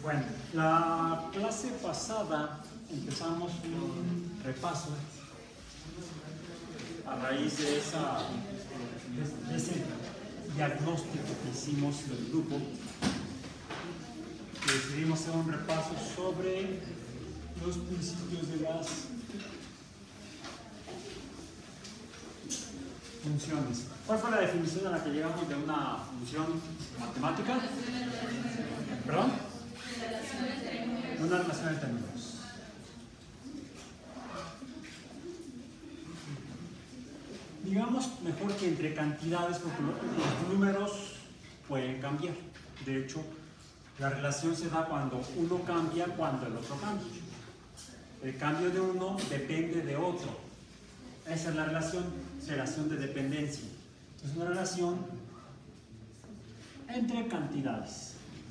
Bueno, la clase pasada empezamos un repaso a raíz de ese diagnóstico que hicimos del grupo. Decidimos hacer un repaso sobre los principios de las funciones. ¿Cuál fue la definición a la que llegamos de una función matemática? ¿Perdón? Una relación de términos. Digamos mejor que entre cantidades, porque los números pueden cambiar. De hecho, la relación se da cuando uno cambia, cuando el otro cambia. El cambio de uno depende de otro. Esa es la relación de dependencia. Es una relación entre cantidades.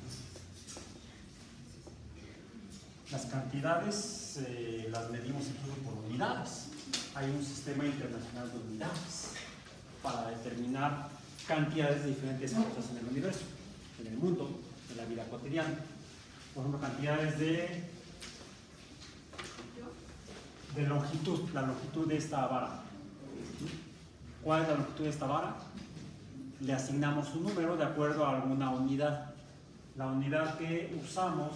Las cantidades las medimos incluso por unidades. Hay un sistema internacional de unidades para determinar cantidades de diferentes cosas en el universo, en el mundo, en la vida cotidiana. Por ejemplo, cantidades de longitud, la longitud de esta vara. ¿Cuál es la longitud de esta vara? Le asignamos un número de acuerdo a alguna unidad. La unidad que usamos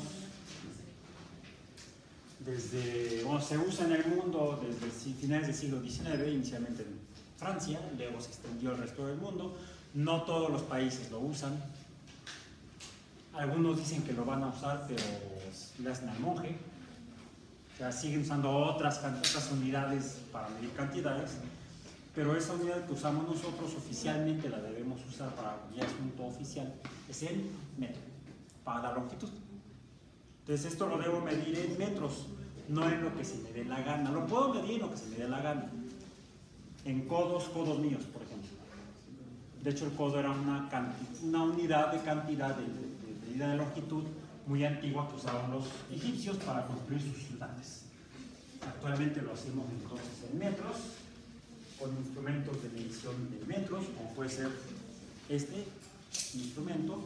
se usa en el mundo desde finales del siglo XIX, inicialmente en Francia, luego se extendió al resto del mundo. No todos los países lo usan. Algunos dicen que lo van a usar, pero le hacen al monje. O sea, siguen usando otras unidades para medir cantidades, pero esa unidad que usamos nosotros oficialmente la debemos usar para ya asunto oficial, es el metro, para la longitud. Entonces esto lo debo medir en metros, no en lo que se me dé la gana. Lo puedo medir en lo que se me dé la gana. En codos míos, por ejemplo. De hecho, el codo era una unidad de cantidad de medida de longitud muy antigua que usaban los egipcios para construir sus ciudades. Actualmente lo hacemos entonces en metros, con instrumentos de medición de metros, como puede ser este instrumento.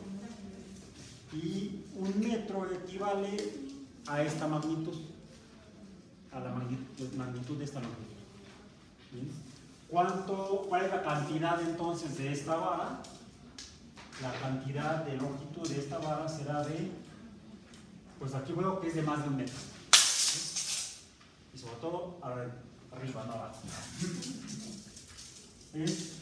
Y un metro equivale a esta magnitud, a la magnitud de esta longitud. ¿Bien? ¿Cuál es la cantidad entonces de esta vara? La cantidad de longitud de esta vara será pues aquí veo que es de más de un metro. Y sobre todo, arriba, no abajo. Es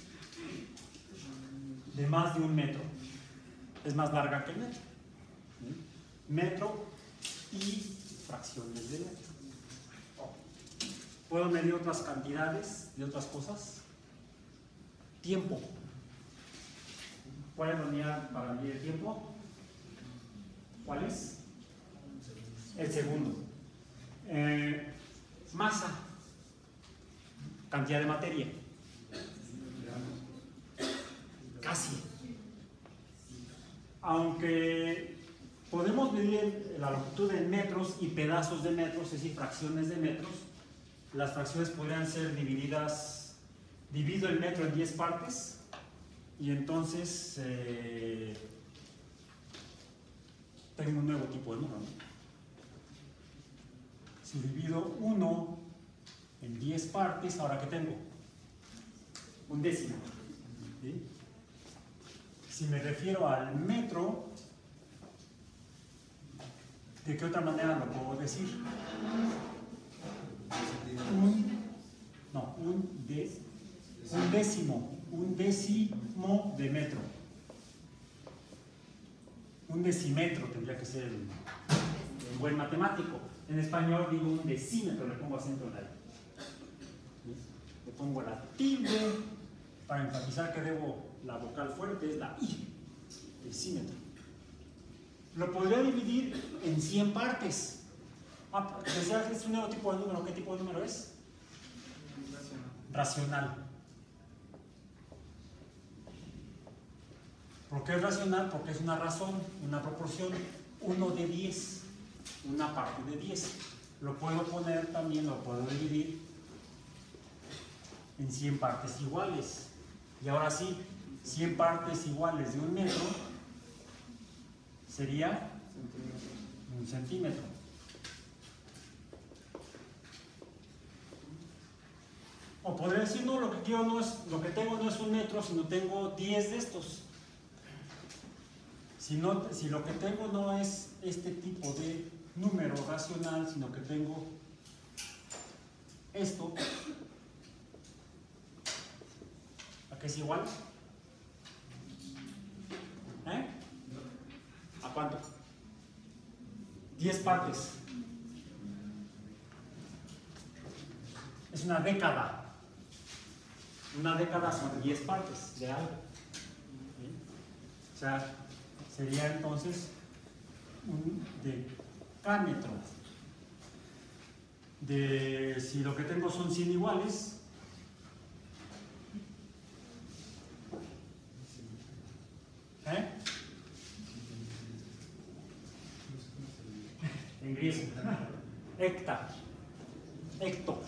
de más de un metro. Es más larga que el metro. Metro y fracciones de metro. ¿Puedo medir otras cantidades de otras cosas? Tiempo. ¿Cuál es la unidad para medir el tiempo? ¿Cuál es? El segundo. Masa. Cantidad de materia. Casi. Aunque podemos medir la longitud en metros y pedazos de metros, es decir, fracciones de metros, las fracciones podrían ser divido el metro en 10 partes y entonces tengo un nuevo tipo de número, ¿no? Si divido 1 en 10 partes, ¿ahora qué tengo? Un décimo. ¿Sí? Si me refiero al metro, ¿de qué otra manera lo puedo decir? Un décimo de metro. Un decimetro tendría que ser el buen matemático. En español digo un decímetro, le pongo acento en la I. Le pongo la tilde para enfatizar que la vocal fuerte es la I. Decímetro. Lo podría dividir en 100 partes. Decía que es un nuevo tipo de número. ¿Qué tipo de número es? Racional. ¿Por qué es racional? Porque es una razón, una proporción, 1 de 10, una parte de 10. Lo puedo poner también, lo puedo dividir en 100 partes iguales. Y ahora sí, 100 partes iguales de un metro sería 1 centímetro. O podría decir, no, lo que quiero no es, lo que tengo no es 1 metro, sino tengo 10 de estos. Si lo que tengo no es este tipo de número racional, sino que tengo esto, ¿a qué es igual? ¿A cuánto? 10 partes. Es una década. Una década son 10 partes de algo. ¿Sí? O sea, sería entonces un decámetro. Si lo que tengo son 100 iguales, en griego, hecta, hecto.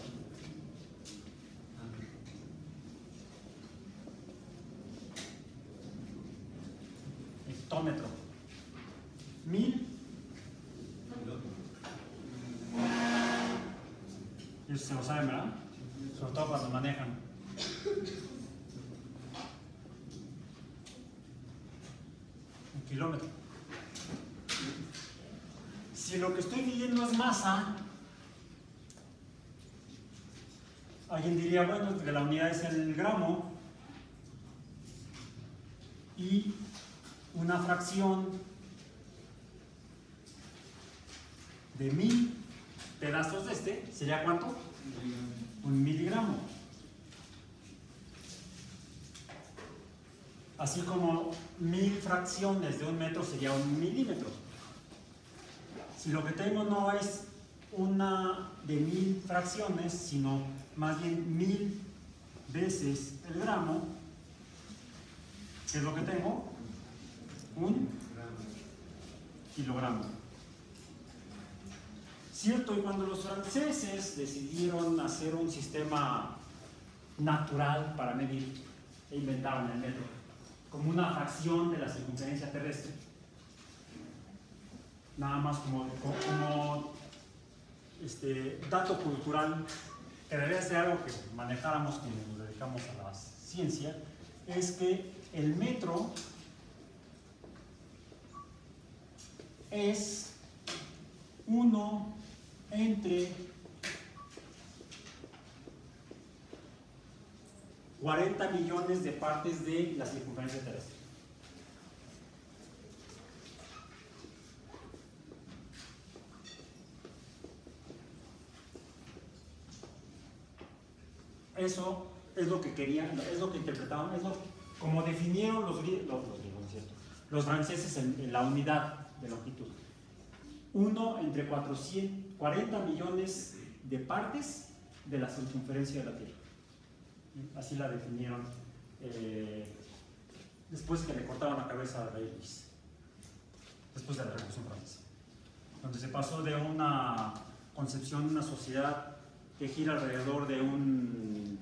Hectómetro. 1000. Eso se lo saben, ¿verdad? Sobre todo cuando manejan. Un kilómetro. Si lo que estoy midiendo es masa, alguien diría, bueno, que la unidad es el gramo y una fracción de 1000 pedazos de este, ¿sería cuánto? 1 miligramo. Así como 1000 fracciones de 1 metro sería 1 milímetro. Si lo que tengo no es una de 1000 fracciones, sino más bien 1000 veces el gramo, ¿qué es lo que tengo? 1 kilogramo. Cierto, y cuando los franceses decidieron hacer un sistema natural para medir, e inventaron el metro como una fracción de la circunferencia terrestre, nada más como dato cultural, que debería ser algo que manejáramos quienes nos dedicamos a la ciencia, es que el metro es 1 entre 40 millones de partes de la circunferencia terrestre. Eso es lo que querían, es lo que interpretaban, es como definieron los franceses en la unidad de longitud. 1 entre 40 millones de partes de la circunferencia de la Tierra. Así la definieron después que le cortaron la cabeza a Rey Luis, después de la Revolución Francesa, donde se pasó de una concepción de una sociedad que gira alrededor de un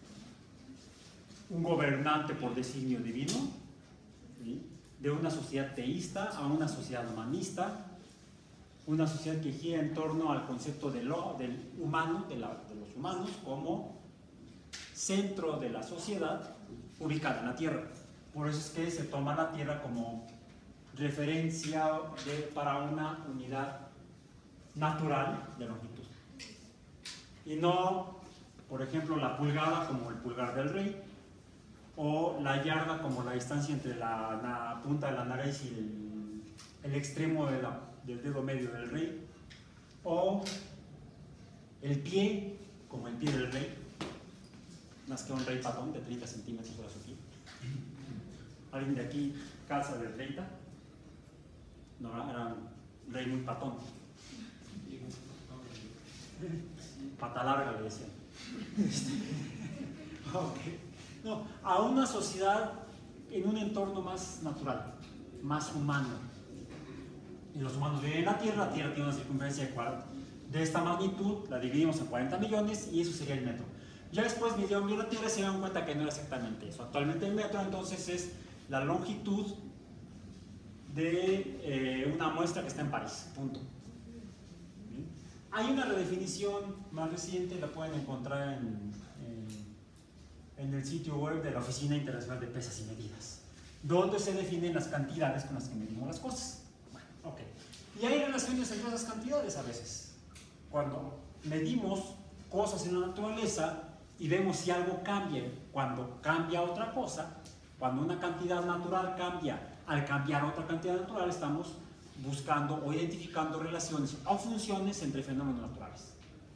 gobernante por designio divino, ¿sí?, de una sociedad teísta a una sociedad humanista, una sociedad que gira en torno al concepto del humano, de los humanos como centro de la sociedad ubicada en la Tierra. Por eso es que se toma la Tierra como referencia para una unidad natural de longitud. Y no, por ejemplo, la pulgada como el pulgar del rey, o la yarda como la distancia entre la punta de la nariz y el extremo del dedo medio del rey, o el pie como el pie del rey, más que un rey patón de 30 centímetros era su pie. ¿Alguien de aquí calza de 30? No, era un rey muy patón. Pata larga le decían. Okay. No, a una sociedad en un entorno más natural, más humano. Y los humanos viven en la Tierra tiene una circunferencia de esta magnitud, la dividimos en 40 millones y eso sería el metro. Ya después midieron bien la Tierra y se dieron cuenta que no era exactamente eso. Actualmente el metro entonces es la longitud de una muestra que está en París, punto. ¿Bien? Hay una redefinición más reciente, la pueden encontrar en el sitio web de la Oficina Internacional de Pesas y Medidas, donde se definen las cantidades con las que medimos las cosas. Bueno, ok. Y hay relaciones entre esas cantidades a veces. Cuando medimos cosas en la naturaleza y vemos si algo cambia, cuando cambia otra cosa, cuando una cantidad natural cambia, al cambiar otra cantidad natural, estamos buscando o identificando relaciones o funciones entre fenómenos naturales.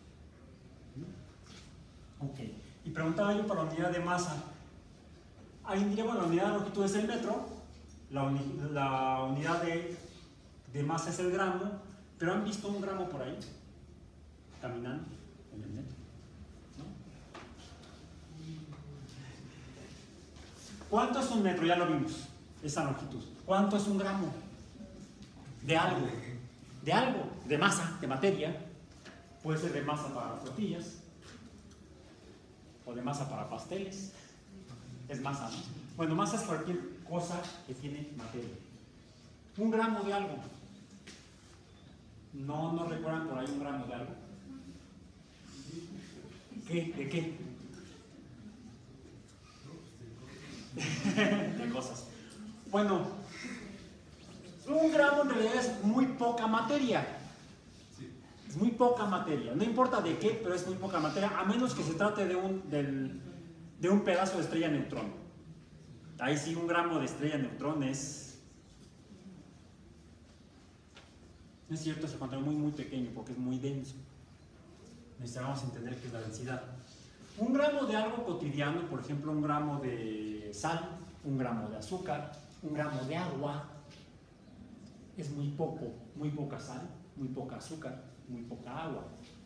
Ok. Y preguntaba yo para la unidad de masa. Alguien diría, bueno, la unidad de longitud es el metro, la unidad de masa es el gramo, pero ¿han visto un gramo por ahí? Caminando en el metro, ¿no? ¿Cuánto es un metro? Ya lo vimos, esa longitud. ¿Cuánto es un gramo? De algo, de masa, de materia. Puede ser de masa para las tortillas, o de masa para pasteles. Es masa, ¿no? Bueno, masa es cualquier cosa que tiene materia. Un gramo de algo. ¿No recuerdan por ahí un gramo de algo? ¿Qué? ¿De qué? De cosas. Bueno, un gramo en realidad es muy poca materia. Es muy poca materia. No importa de qué, pero es muy poca materia, a menos que se trate de un pedazo de estrella neutrón. Ahí sí, un gramo de estrella neutrón es cierto, se encuentra muy pequeño porque es muy denso. Necesitamos entender qué es la densidad. Un gramo de algo cotidiano, por ejemplo, un gramo de sal, un gramo de azúcar, un gramo de agua, es muy poca sal, muy poca azúcar, muy poca agua.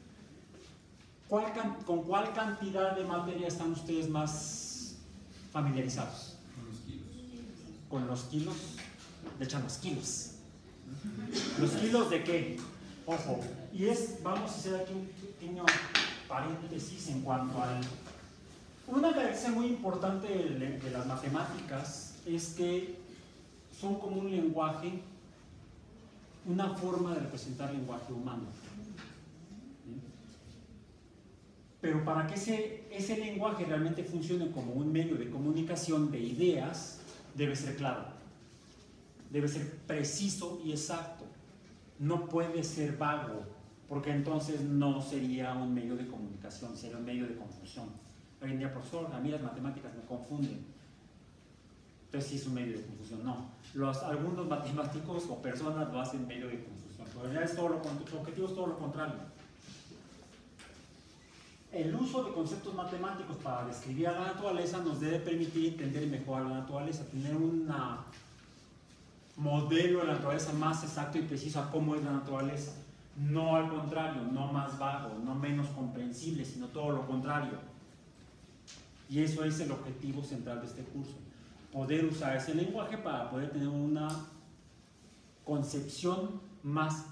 ¿Con cuál cantidad de materia están ustedes más familiarizados? Con los kilos. Con los kilos, le echan los kilos. ¿Los kilos de qué? Ojo, y vamos a hacer aquí un pequeño paréntesis en cuanto al... Una característica muy importante de las matemáticas es que son como un lenguaje, una forma de representar el lenguaje humano. ¿Sí? Pero para que ese lenguaje realmente funcione como un medio de comunicación de ideas, debe ser claro, debe ser preciso y exacto. No puede ser vago, porque entonces no sería un medio de comunicación, sería un medio de confusión. Hoy en día, profesor, a mí las matemáticas me confunden. Entonces sí es un medio de confusión. No, algunos matemáticos o personas lo hacen medio de confusión. Pero ya es todo su objetivo es todo lo contrario. El uso de conceptos matemáticos para describir a la naturaleza nos debe permitir entender mejor a la naturaleza, tener un modelo de la naturaleza más exacto y preciso a cómo es la naturaleza. No al contrario, no más vago, no menos comprensible, sino todo lo contrario. Y eso es el objetivo central de este curso. Poder usar ese lenguaje para poder tener una concepción más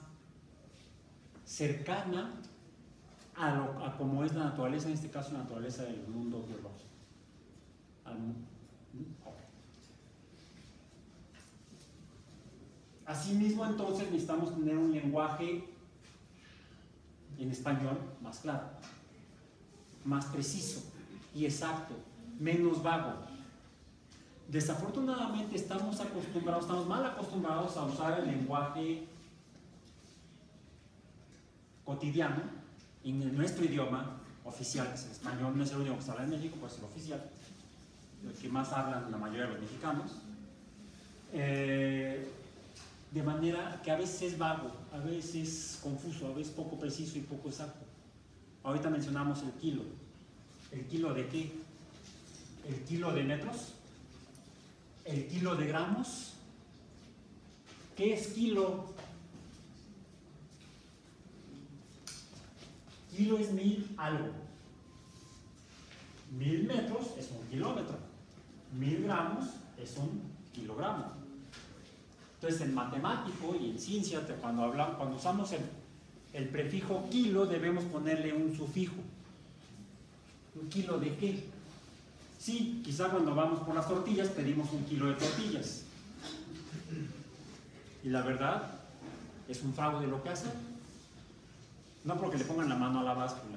cercana a cómo es la naturaleza, en este caso la naturaleza del mundo biológico. Asimismo, entonces necesitamos tener un lenguaje en español más claro, más preciso y exacto, menos vago. Desafortunadamente estamos mal acostumbrados a usar el lenguaje cotidiano en nuestro idioma oficial, que es el español. No es el único que se habla en México, pues es el oficial, el que más hablan la mayoría de los mexicanos. De manera que a veces es vago, a veces es confuso, a veces poco preciso y poco exacto. Ahorita mencionamos el kilo. ¿El kilo de qué? ¿El kilo de metros? ¿El kilo de gramos? ¿Qué es kilo? Kilo es 1000 algo. 1000 metros es un kilómetro. 1000 gramos es un kilogramo. Entonces, en matemático y en ciencia, cuando usamos el prefijo kilo, debemos ponerle un sufijo. ¿Un kilo de qué? Sí, quizá cuando vamos por las tortillas pedimos un kilo de tortillas. Y la verdad, es un fraude lo que hacen. No porque le pongan la mano a la báscula.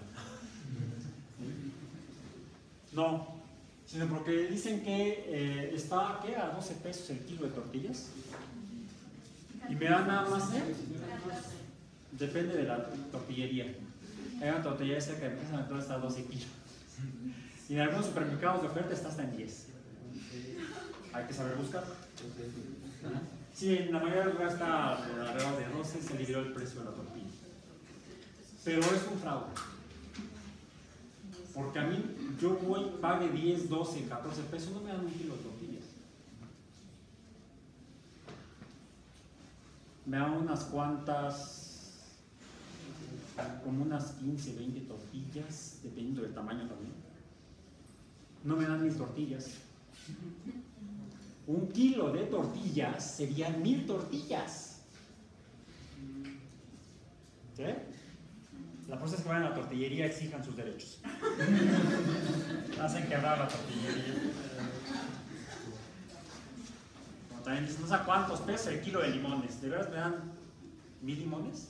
No, sino porque dicen que está ¿qué? A 12 pesos el kilo de tortillas. Y me dan nada más, depende de la tortillería. Hay una tortillería cerca de mi casa, entonces está a 12 kilos. Y en algunos supermercados de oferta está hasta en 10. Hay que saber buscar. Sí, en la mayoría de los lugares está alrededor de 12, se liberó el precio de la tortilla. Pero es un fraude. Porque a mí, yo voy, pague 10, 12, 14 pesos, no me dan un kilo de tortillas. Me dan unas cuantas, como unas 15, 20 tortillas, dependiendo del tamaño también. No me dan mis tortillas. Un kilo de tortillas serían 1000 tortillas. ¿Sí? La cosa es que vayan a la tortillería y exijan sus derechos. Hacen quebrar la tortillería. Como también dicen, no sé cuántos pesos el kilo de limones. ¿De veras me dan 1000 limones?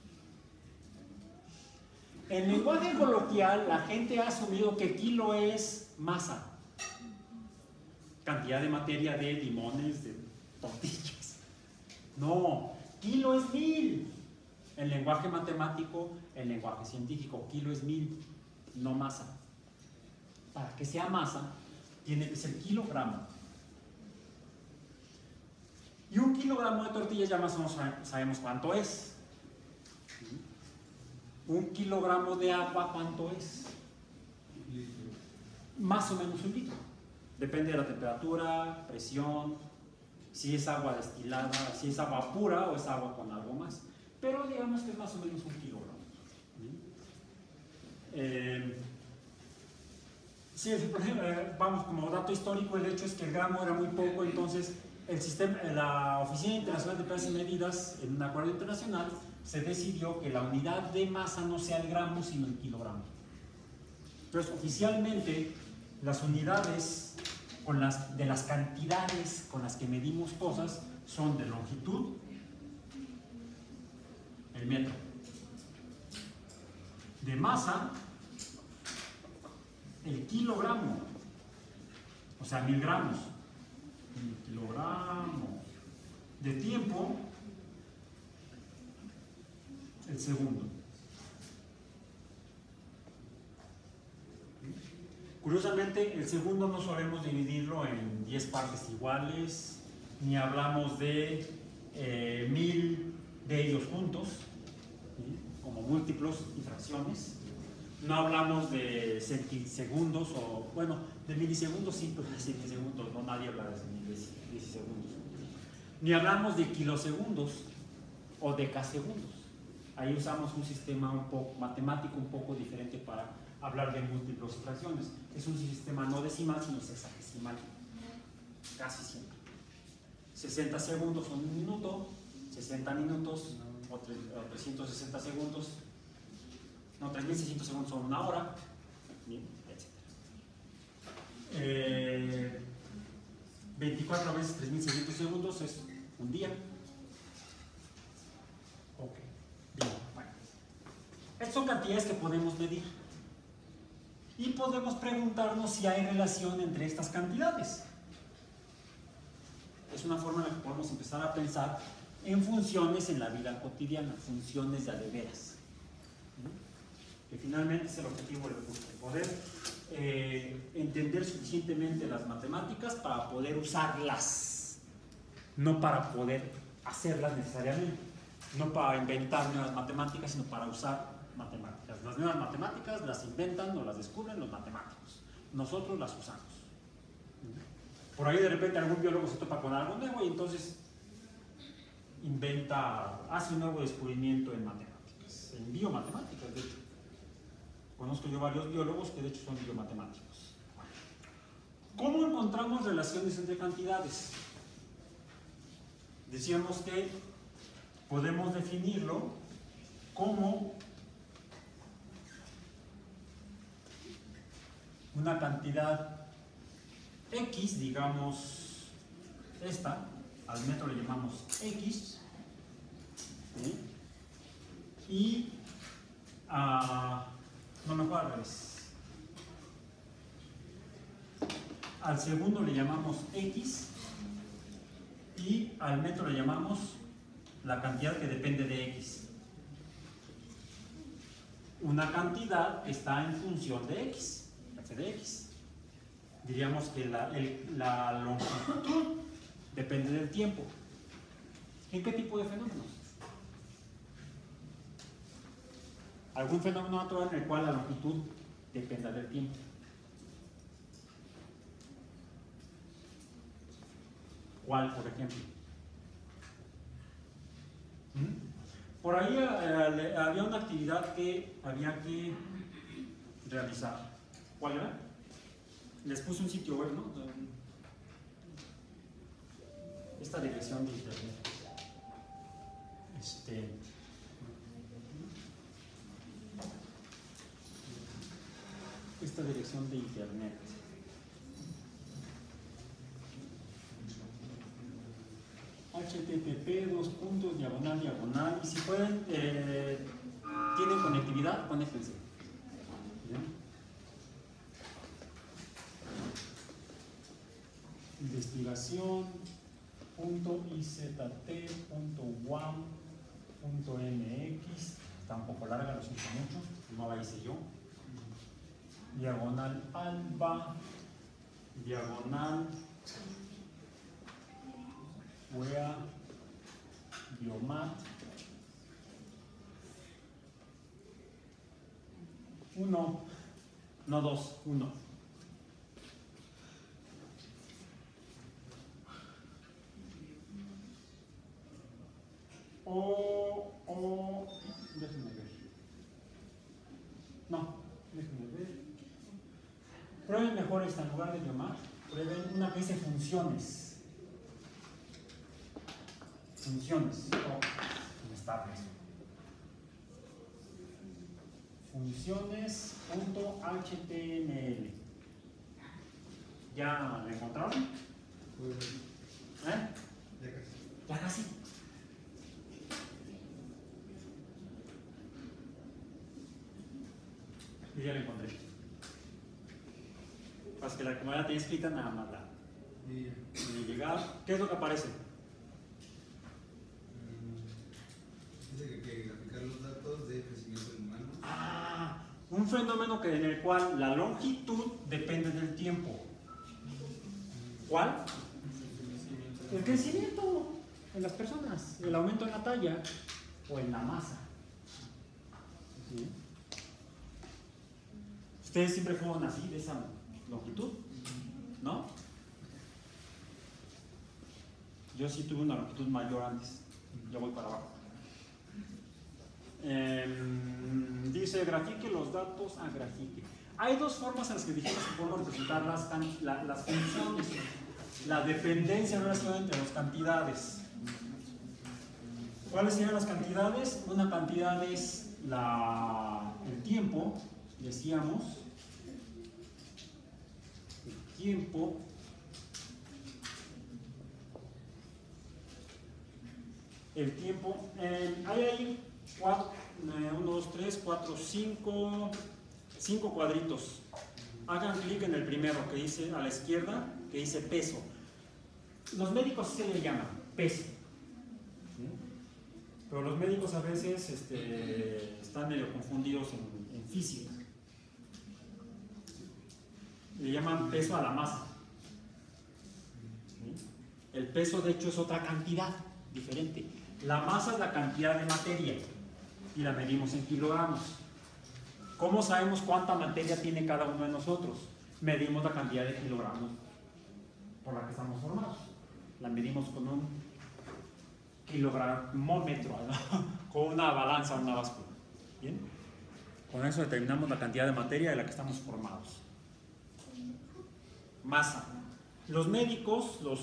En lenguaje coloquial, la gente ha asumido que kilo es masa. Cantidad de materia de limones, de tortillas. No, kilo es 1000. En lenguaje matemático, en lenguaje científico, kilo es 1000, no masa. Para que sea masa, tiene que ser kilogramo. Y un kilogramo de tortillas ya más o menos sabemos cuánto es. Un kilogramo de agua, ¿cuánto es? Más o menos 1 litro. Depende de la temperatura, presión, si es agua destilada, si es agua pura o es agua con algo más. Pero digamos que es más o menos 1 kilogramo. Sí, vamos, como dato histórico, el hecho es que el gramo era muy poco, entonces la Oficina Internacional de Pesos y Medidas, en un acuerdo internacional, se decidió que la unidad de masa no sea el gramo, sino el kilogramo. Entonces, oficialmente, las unidades de las cantidades con las que medimos cosas son de longitud, el metro, de masa, el kilogramo, o sea, 1000 gramos, 1000 kilogramos, de tiempo, el segundo. Curiosamente, el segundo no solemos dividirlo en 10 partes iguales, ni hablamos de 1000 de ellos juntos, ¿sí? Como múltiplos y fracciones. No hablamos de centisegundos, o bueno, de milisegundos sí, pero de centisegundos no, nadie habla de milisegundos. Ni hablamos de kilosegundos o decasegundos. Ahí usamos un sistema un poco matemático, un poco diferente para hablar de múltiplos y fracciones. Es un sistema no decimal, sino sexagesimal, casi siempre. 60 segundos son 1 minuto, 60 minutos o 360 segundos, no, 3600 segundos son 1 hora, etc. 24 veces 3600 segundos es 1 día. Ok, bien, bueno. Estas son cantidades que podemos medir. Y podemos preguntarnos si hay relación entre estas cantidades. Es una forma en la que podemos empezar a pensar en funciones en la vida cotidiana, funciones de a de veras. Que finalmente es el objetivo del curso, poder entender suficientemente las matemáticas para poder usarlas, no para poder hacerlas necesariamente, no para inventar nuevas matemáticas, sino para usar matemáticas. Las nuevas matemáticas las inventan o las descubren los matemáticos, nosotros las usamos. Por ahí de repente algún biólogo se topa con algo nuevo y entonces hace un nuevo descubrimiento en matemáticas, en biomatemáticas de hecho. Conozco yo varios biólogos que de hecho son biomatemáticos. ¿Cómo encontramos relaciones entre cantidades? Decíamos que podemos definirlo como una cantidad X, digamos esta, al metro le llamamos X, ¿sí? Y no, mejor al revés. Al segundo le llamamos X y al metro le llamamos la cantidad que depende de X. Una cantidad está en función de X, f de X. Diríamos que la longitud depende del tiempo. ¿En qué tipo de fenómenos? Algún fenómeno natural en el cual la longitud dependa del tiempo. ¿Cuál, por ejemplo? Por ahí había una actividad que había que realizar. ¿Cuál era? Les puse un sitio web, ¿no? Esta dirección de internet. Esta dirección de internet. http://diagonal. Y si pueden, tienen conectividad, conéctense. Investigación.izt.wam.mx. Está un poco larga, lo siento mucho, no la hice yo. Diagonal alba, diagonal wea biomat 1, no 2, 1. Déjenme ver. No, déjenme ver. Prueben mejor esta en lugar de biomat. Prueben una que dice funciones. Funciones. Inestables. Funciones.html. ¿Ya la encontraron? ¿Eh? Ya casi. Y ya la encontré. Para que la como ya tenía escrita, nada más la. Y llegar. ¿Qué es lo que aparece? Dice que graficar los datos de crecimiento humano. Un fenómeno en el cual la longitud depende del tiempo. ¿Cuál? El crecimiento en las personas, el aumento en la talla o en la masa. ¿Sí? ¿Ustedes siempre fueron así, de esa longitud? ¿No? Yo sí tuve una longitud mayor antes. Yo voy para abajo. Dice, grafique los datos a grafique. Hay dos formas en las que dijimos que podemos representar las funciones. La dependencia relacionada entre las cantidades. ¿Cuáles serían las cantidades? Una cantidad es el tiempo, decíamos. El tiempo. El tiempo. Hay ahí 1, 2, 3, 4, 5 cuadritos. Hagan clic en el primero que dice a la izquierda, que dice peso. Los médicos sí se le llaman peso. ¿Sí? Pero los médicos a veces están medio confundidos en física. Le llaman peso a la masa. ¿Sí? El peso, de hecho, es otra cantidad diferente. La masa es la cantidad de materia y la medimos en kilogramos. ¿Cómo sabemos cuánta materia tiene cada uno de nosotros? Medimos la cantidad de kilogramos por la que estamos formados. La medimos con un kilogramómetro, ¿no? Con una balanza, una báscula. ¿Bien? Con eso determinamos la cantidad de materia de la que estamos formados. Masa. Los médicos, los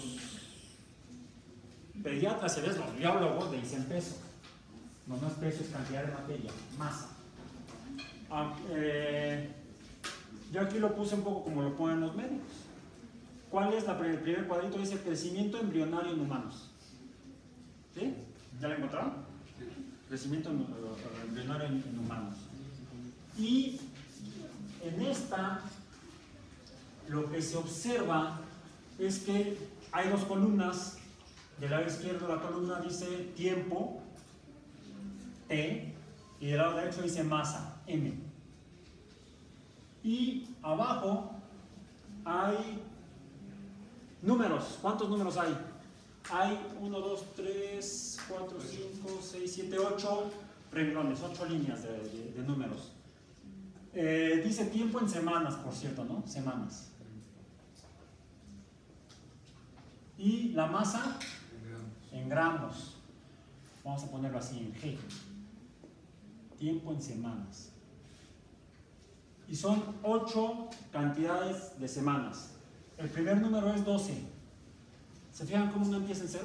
pediatras, los biólogos le dicen peso. No es peso, es cantidad de materia, masa. Yo aquí lo puse un poco como lo ponen los médicos. ¿Cuál es el primer cuadrito? Dice crecimiento embrionario en humanos. ¿Sí? ¿Ya lo encontraron? Sí. crecimiento embrionario en humanos. Y en esta, lo que se observa es que hay dos columnas. Del lado izquierdo la columna dice tiempo, T, y del lado derecho dice masa, M. Y abajo hay números. ¿Cuántos números hay? Hay 1, 2, 3, 4, 5, 6, 7, 8 renglones, 8 líneas de números. Dice tiempo en semanas, por cierto, ¿no? Semanas. Y la masa en gramos. Vamos a ponerlo así en G. Tiempo en semanas. Y son 8 cantidades de semanas. El primer número es 12. ¿Se fijan cómo no empieza en 0?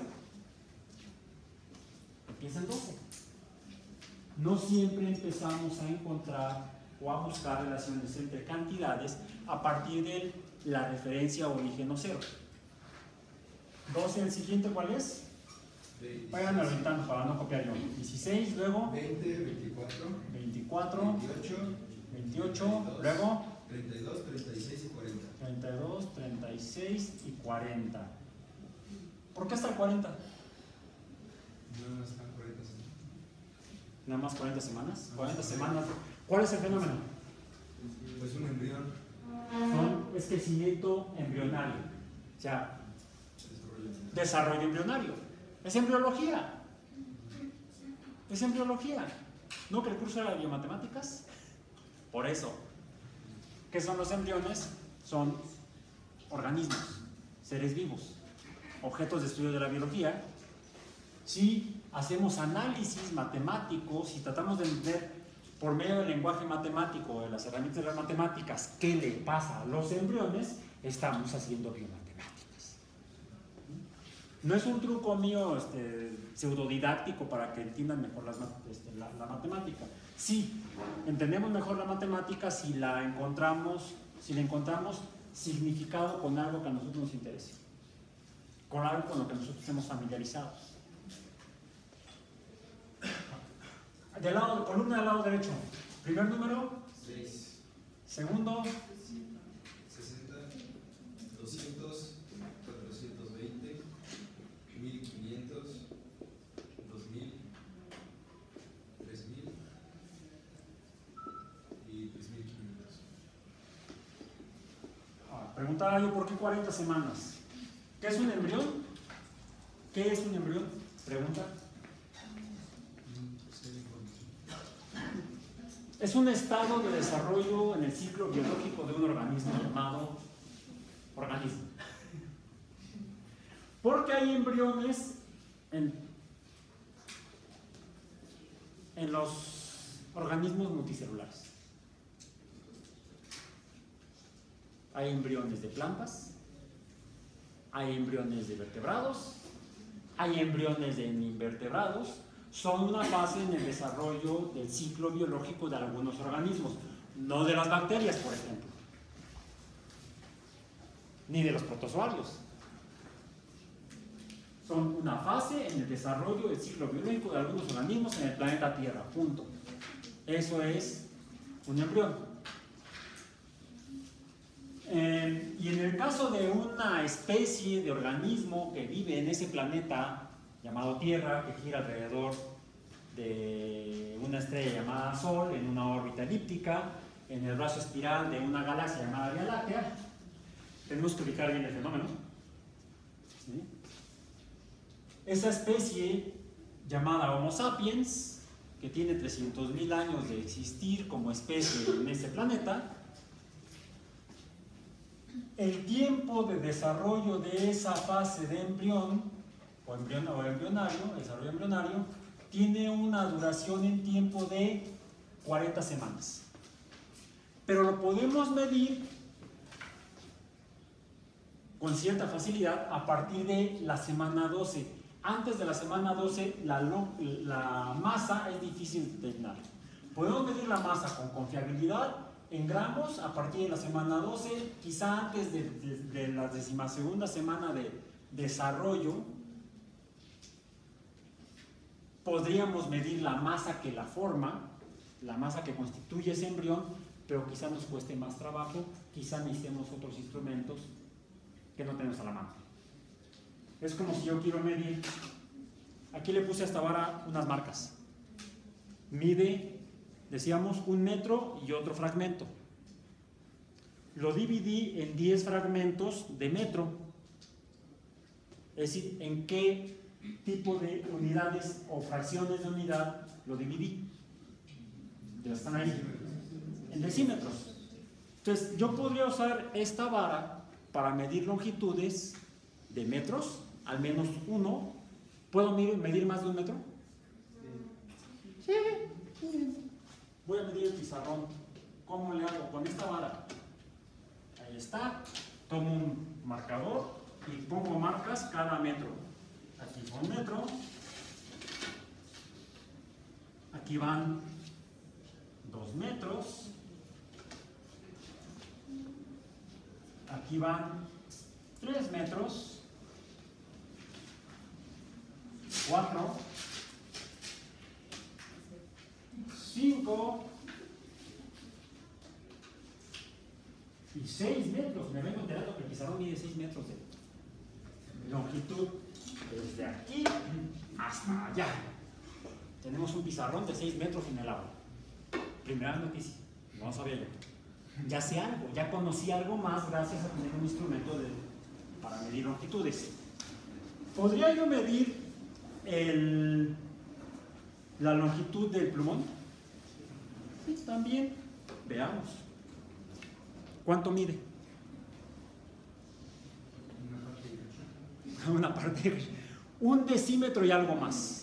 Empieza en 12. No siempre empezamos a encontrar o a buscar relaciones entre cantidades a partir de la referencia origen o 0. 12, el siguiente, ¿cuál es? Vayan aventando para no copiar yo. 16, luego 20, 24, 24, 28, 32, luego 32, 36 y 40. 32, 36 y 40. ¿Por qué hasta el 40? No están 40 semanas. Nada más 40 semanas. 40 semanas. ¿Cuál es el fenómeno? Pues un embrión. Es crecimiento embrionario. O sea, desarrollo embrionario. Es embriología. Es embriología. ¿No que el curso era de biomatemáticas? Por eso. ¿Qué son los embriones? Son organismos, seres vivos, objetos de estudio de la biología. Si hacemos análisis matemáticos y tratamos de entender por medio del lenguaje matemático, de las herramientas de las matemáticas, qué le pasa a los embriones, estamos haciendo biomatemáticas. No es un truco mío pseudodidáctico para que entiendan mejor la matemática. Sí, entendemos mejor la matemática si le encontramos significado con algo que a nosotros nos interese, con algo con lo que nosotros estemos familiarizados. Columna del lado derecho, primer número, 6. segundo, 60, 200, 420, 1500, 2000, 3000 y 3500. Preguntaba yo, ¿por qué 40 semanas? ¿Qué es un embrión? ¿Qué es un embrión? Pregunta. Es un estado de desarrollo en el ciclo biológico de un organismo llamado organismo. Porque hay embriones en los organismos multicelulares. Hay embriones de plantas, hay embriones de vertebrados, hay embriones de invertebrados. Son una fase en el desarrollo del ciclo biológico de algunos organismos, no de las bacterias, por ejemplo, ni de los protozoarios. Son una fase en el desarrollo del ciclo biológico de algunos organismos en el planeta Tierra, punto. Eso es un embrión. Y en el caso de una especie de organismo que vive en ese planeta llamado Tierra, que gira alrededor de una estrella llamada Sol en una órbita elíptica, en el brazo espiral de una galaxia llamada Vía Láctea, tenemos que ubicar bien el fenómeno. ¿Sí? Esa especie llamada Homo sapiens, que tiene 300.000 años de existir como especie en este planeta, el tiempo de desarrollo de esa fase de embrión o embrionario, desarrollo embrionario, tiene una duración en tiempo de 40 semanas. Pero lo podemos medir con cierta facilidad a partir de la semana 12. Antes de la semana 12, la masa es difícil de determinar. Podemos medir la masa con confiabilidad en gramos a partir de la semana 12, quizá antes de la 12ª semana de desarrollo. podríamos medir la masa que la forma, la masa que constituye ese embrión, pero quizá nos cueste más trabajo, quizá necesitemos otros instrumentos que no tenemos a la mano. Es como si yo quiero medir, aquí le puse a esta vara unas marcas. Mide, decíamos, 1 metro y otro fragmento. Lo dividí en 10 fragmentos de metro. Es decir, en qué tipo de unidades o fracciones de unidad lo dividí. Ya están ahí. En decímetros. Entonces, yo podría usar esta vara para medir longitudes de metros, al menos 1. ¿Puedo medir más de 1 metro? Sí. Voy a medir el pizarrón. ¿Cómo le hago? Con esta vara. Ahí está. Tomo un marcador y pongo marcas cada metro. Aquí fue 1 metro. Aquí van 2 metros. Aquí van 3 metros. 4. 5. Y 6 metros. Me vengo enterando que el pizarrón mide 6 metros de longitud desde aquí hasta allá. Tenemos un pizarrón de 6 metros en el agua. Primera noticia, no sabía yo. Ya sé algo, ya conocí algo más gracias a tener un instrumento para medir longitudes. ¿Podría yo medir la longitud del plumón? Sí, también. Veamos. ¿Cuánto mide? Una parte. 1 decímetro y algo más.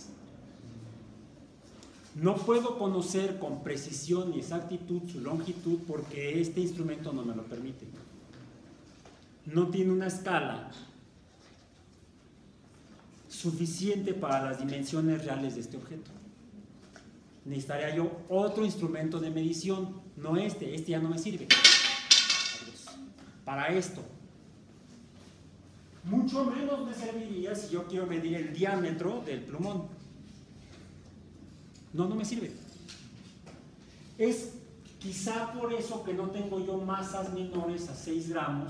No puedo conocer con precisión y exactitud su longitud porque este instrumento no me lo permite. No tiene una escala suficiente para las dimensiones reales de este objeto. Necesitaría yo otro instrumento de medición, no este ya no me sirve. Para esto. Mucho menos me serviría si yo quiero medir el diámetro del plumón. No me sirve. Es quizá por eso que no tengo yo masas menores a 6 gramos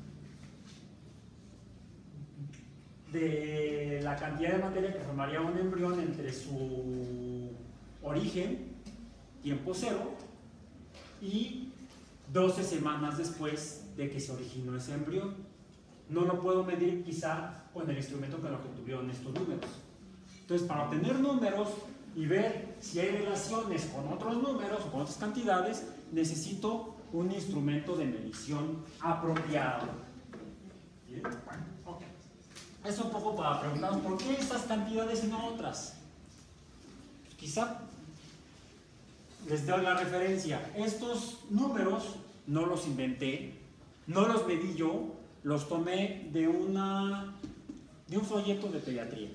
de la cantidad de materia que formaría un embrión entre su origen, tiempo cero, y 12 semanas después de que se originó ese embrión. No lo puedo medir quizá con el instrumento con el que tuvieron estos números. Entonces, para obtener números y ver si hay relaciones con otros números o con otras cantidades, necesito un instrumento de medición apropiado. ¿Bien? Bueno, ok. Es un poco para preguntarnos por qué estas cantidades y no otras. Quizá les doy la referencia. Estos números no los inventé, no los medí yo, los tomé de un folleto de pediatría.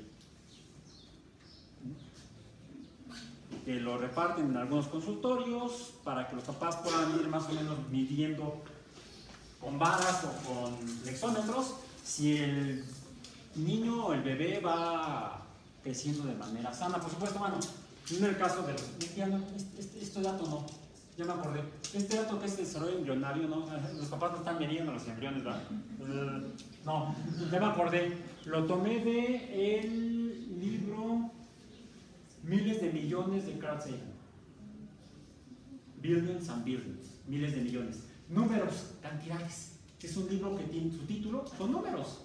Que lo reparten en algunos consultorios para que los papás puedan ir más o menos midiendo con varas o con flexómetros si el niño o el bebé va creciendo de manera sana. Por supuesto, bueno, en el caso de los... Este dato no, ya me acordé. Este dato que es desarrollo embrionario, ¿no? Los papás no están midiendo los embriones, ¿verdad? No, ya me acordé. Lo tomé del libro Miles de millones de Carl Sagan. Billions and Billions. Miles de millones. Números, cantidades. Es un libro que tiene su título, son números.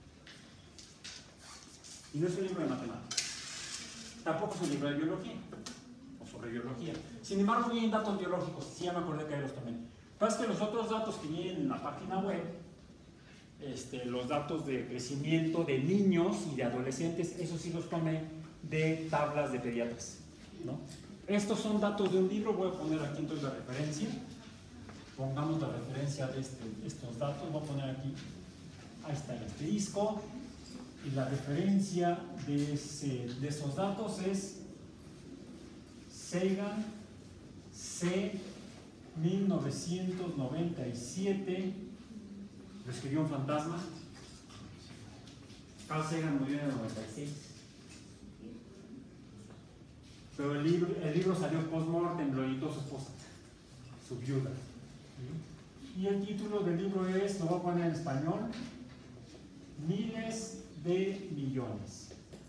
Y no es un libro de matemáticas. Tampoco es un libro de biología. O sobre biología. Sin embargo, vienen datos biológicos. Sí, ya me acordé que ahí los tomé. Lo que pasa es que los otros datos que vienen en la página web, los datos de crecimiento de niños y de adolescentes, esos sí los tomé de tablas de pediatras, ¿no? Estos son datos de un libro. Voy a poner aquí entonces la referencia. Pongamos la referencia de estos datos. Voy a poner aquí, ahí está el asterisco, y la referencia de esos datos es Sagan C 1997. Lo escribió un fantasma. Carl Sagan murió en el 96. Pero el libro salió post-mortem, lo editó su esposa, su viuda. Y el título del libro es, lo voy a poner en español, Miles de millones.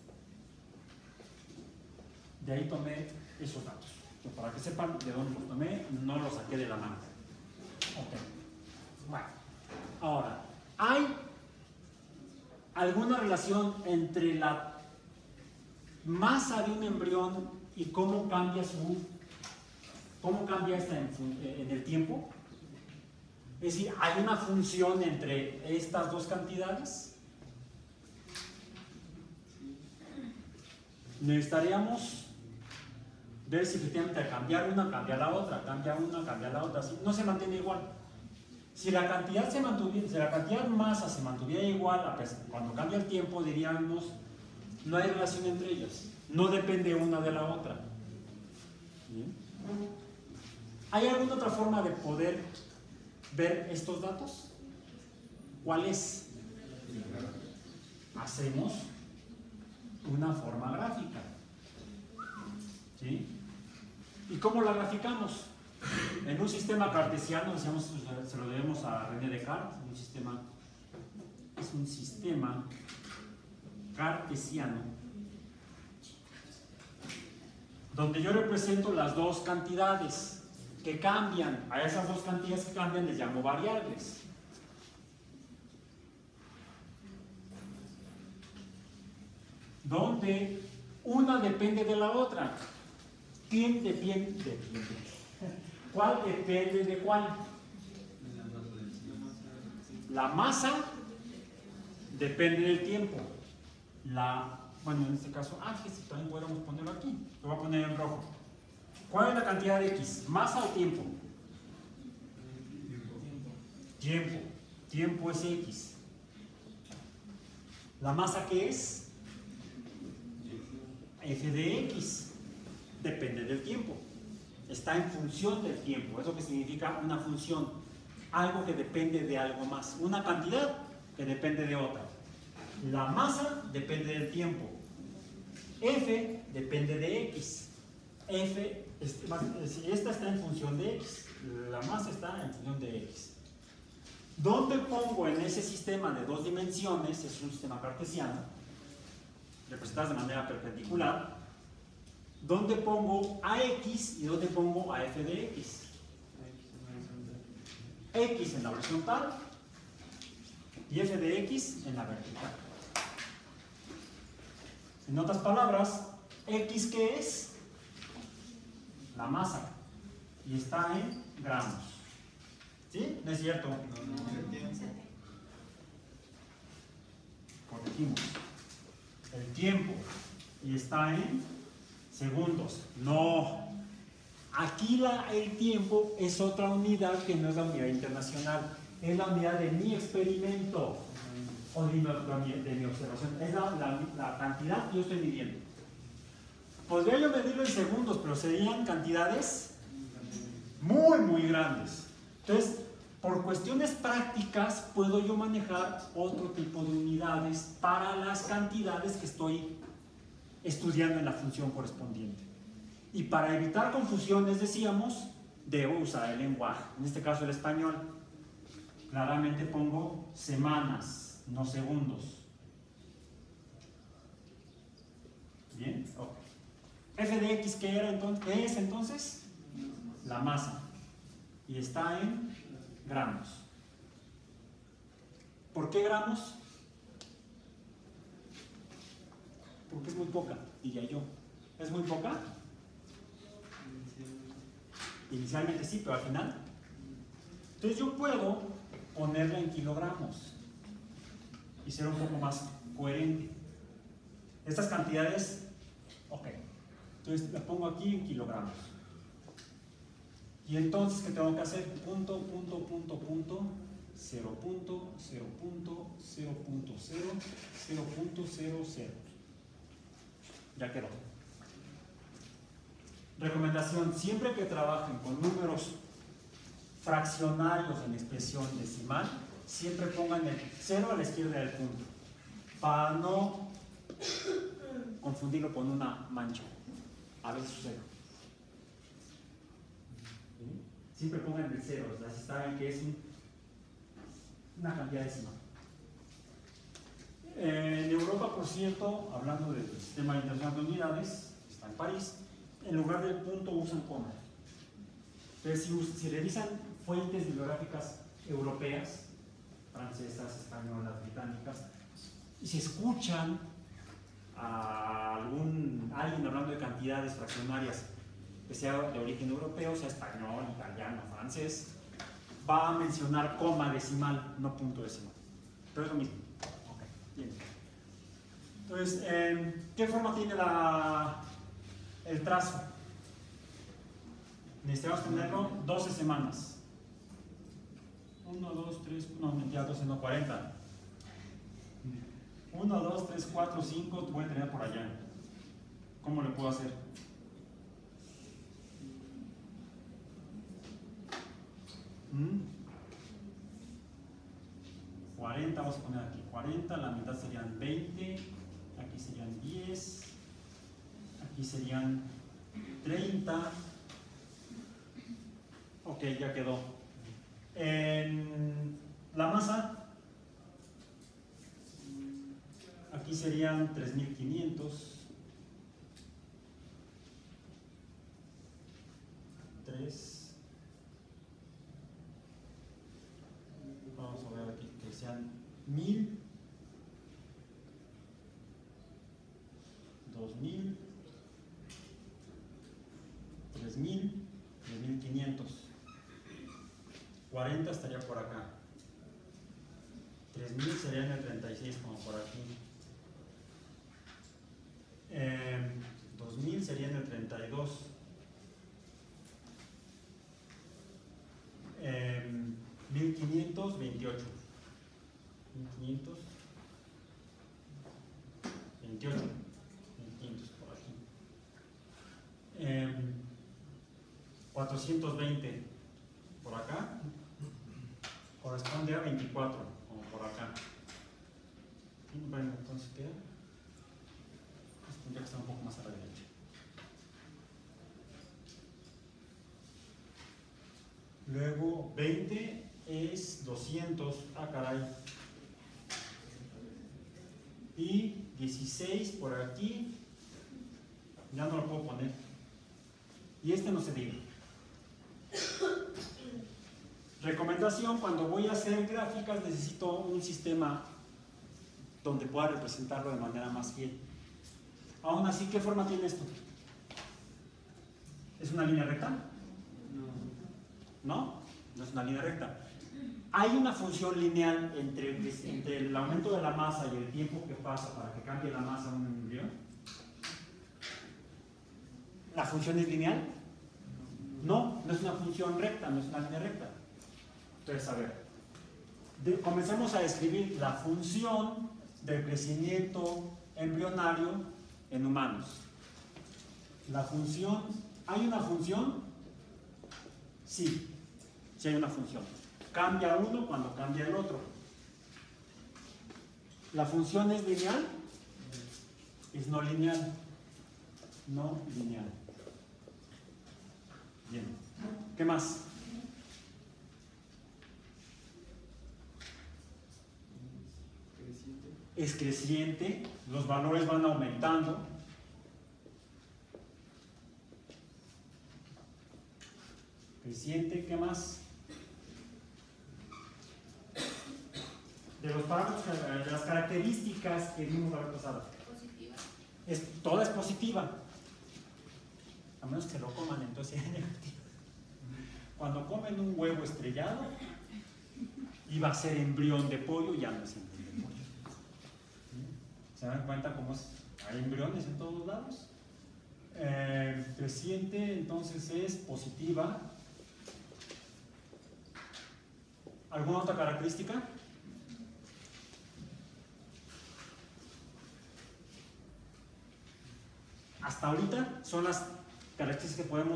De ahí tomé esos datos. Pero para que sepan de dónde los tomé, no los saqué de la mano. Ok. Bueno, ahora, ¿hay alguna relación entre la masa de un embrión y cómo cambia esta en el tiempo? Es decir, ¿hay una función entre estas dos cantidades? Necesitaríamos ver si efectivamente al cambiar una cambia la otra, cambia una, cambia la otra, ¿sí? No se mantiene igual. Si la cantidad masa se mantuviera igual, cuando cambia el tiempo diríamos no hay relación entre ellas, no depende una de la otra. ¿Bien? ¿Hay alguna otra forma de poder ver estos datos? ¿Cuál es? Hacemos una forma gráfica. ¿Sí? ¿Y cómo la graficamos? En un sistema cartesiano, decíamos, se lo debemos a René Descartes, es un sistema cartesiano donde yo represento las dos cantidades que cambian. A esas dos cantidades que cambian les llamo variables. Donde una depende de la otra. ¿Quién depende? ¿Cuál depende de cuál? La masa depende del tiempo. Bueno, en este caso, fíjese, también podemos ponerlo aquí. Lo voy a poner en rojo. ¿Cuál es la cantidad de X? ¿Masa o tiempo? Tiempo. Tiempo es X. ¿La masa qué es? F de X. Depende del tiempo. Está en función del tiempo. Eso que significa una función. Algo que depende de algo más. Una cantidad que depende de otra. La masa depende del tiempo. F depende de X. Si esta está en función de X, la masa está en función de X. ¿Dónde pongo en ese sistema de dos dimensiones? Es un sistema cartesiano, representadas de manera perpendicular. ¿Dónde pongo a X y dónde pongo a F de X? X en la horizontal y F de X en la vertical. En otras palabras, X ¿qué es? La masa. Y está en gramos. ¿Sí? ¿No es cierto? Corregimos. El tiempo. Y está en segundos. No. Aquí el tiempo es otra unidad que no es la unidad internacional. Es la unidad de mi experimento. O de mi observación. Es la cantidad que yo estoy midiendo. Podría yo medirlo en segundos, pero serían cantidades muy, muy grandes. Entonces, por cuestiones prácticas, puedo yo manejar otro tipo de unidades para las cantidades que estoy estudiando en la función correspondiente. Y para evitar confusiones, decíamos, debo usar el lenguaje, en este caso el español. Claramente pongo semanas, no segundos. ¿Bien? Ok. F de X, ¿qué es entonces? La masa. Y está en gramos. ¿Por qué gramos? Porque es muy poca, diría yo. ¿Es muy poca? Inicialmente sí, pero al final. Entonces yo puedo ponerla en kilogramos y ser un poco más coherente. Estas cantidades, ok. Entonces la pongo aquí en kilogramos. Y entonces, ¿qué tengo que hacer? Punto, punto, punto, punto, 0 punto, 0 punto, 0 punto, 0, 0 punto, 0, 0. Ya quedó. Recomendación, siempre que trabajen con números fraccionarios en expresión decimal, siempre pongan el 0 a la izquierda del punto, para no confundirlo con una mancha. a veces su cero. ¿Sí? Siempre pongan el cero, o sea, si saben que es una cantidad decimal. En Europa, por cierto, hablando del sistema internacional de unidades, está en París, en lugar del punto usan coma. Entonces, si revisan fuentes bibliográficas europeas, francesas, españolas, británicas, y si escuchan a alguien hablando de cantidades fraccionarias, que sea de origen europeo, sea español, italiano, francés, va a mencionar coma decimal, no punto decimal. Pero es lo mismo. Okay, bien. Entonces, ¿qué forma tiene el trazo? Necesitamos tenerlo 12 semanas. 1, 2, 3, no, mentira, 12, no, 40. 1, 2, 3, 4, 5, voy a tener por allá. ¿Cómo le puedo hacer? ¿Mm? 40, vamos a poner aquí 40, la mitad serían 20, aquí serían 10, aquí serían 30. Ok, ya quedó. En la masa, aquí serían 3500. 3. Vamos a ver aquí que sean 1000, 2000, 3000, 3500. 40 estaría por acá. 3000 sería en el 36, como por aquí. 2000 sería en el 32. 1500, 28. 1500, 28. 1500 por aquí. 420 por acá. Corresponde a 24, como por acá. Bueno, entonces queda. Pues tendría que estar un poco más a la derecha. Luego 20 es 200, ah caray. Y 16 por aquí, ya no lo puedo poner. Y este no se diga. Recomendación: cuando voy a hacer gráficas necesito un sistema donde pueda representarlo de manera más fiel. Aún así, ¿qué forma tiene esto? ¿Es una línea recta? No, no es una línea recta. Hay una función lineal entre el aumento de la masa y el tiempo que pasa para que cambie la masa en un embrión. ¿La función es lineal? No, no es una función recta, no es una línea recta. Entonces, a ver, comencemos a describir la función del crecimiento embrionario en humanos. La función, ¿hay una función? Sí, sí hay una función. Cambia uno cuando cambia el otro. ¿La función es lineal? Es no lineal. No lineal. Bien. ¿Qué más? Es creciente, los valores van aumentando. Creciente, ¿qué más? De los parámetros, de las características que vimos la vez pasada. Positiva. Toda es positiva. A menos que lo coman, entonces es negativa. Cuando comen un huevo estrellado, iba a ser embrión de pollo, ya no es embrión de pollo. ¿Se dan cuenta cómo es? Hay embriones en todos lados. Creciente, entonces es positiva. ¿Alguna otra característica? Hasta ahorita son las características con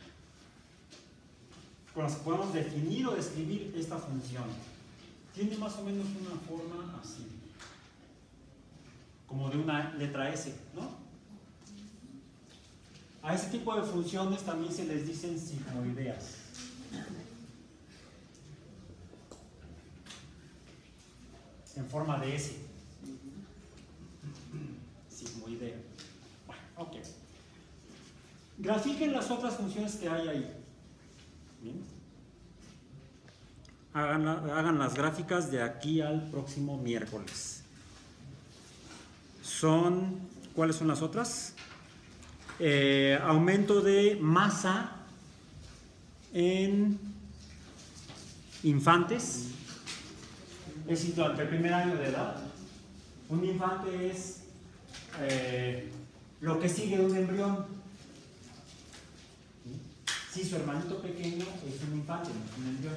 las que podemos definir o describir esta función. Tiene más o menos una forma así, como de una letra S, ¿no? A ese tipo de funciones también se les dicen sigmoideas. En forma de S. Sigmoidea. Bueno, ok. Grafiquen las otras funciones que hay ahí. ¿Bien? Hagan las gráficas de aquí al próximo miércoles. ¿Cuáles son las otras? Aumento de masa en infantes. Es decir, durante el primer año de edad. Un infante es lo que sigue de un embrión. Si su hermanito pequeño es un infante, no es un embrión.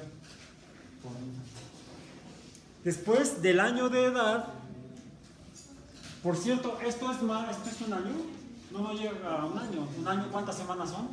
Después del año de edad, por cierto, ¿esto es un año? No llega a un año. ¿Un año cuántas semanas son?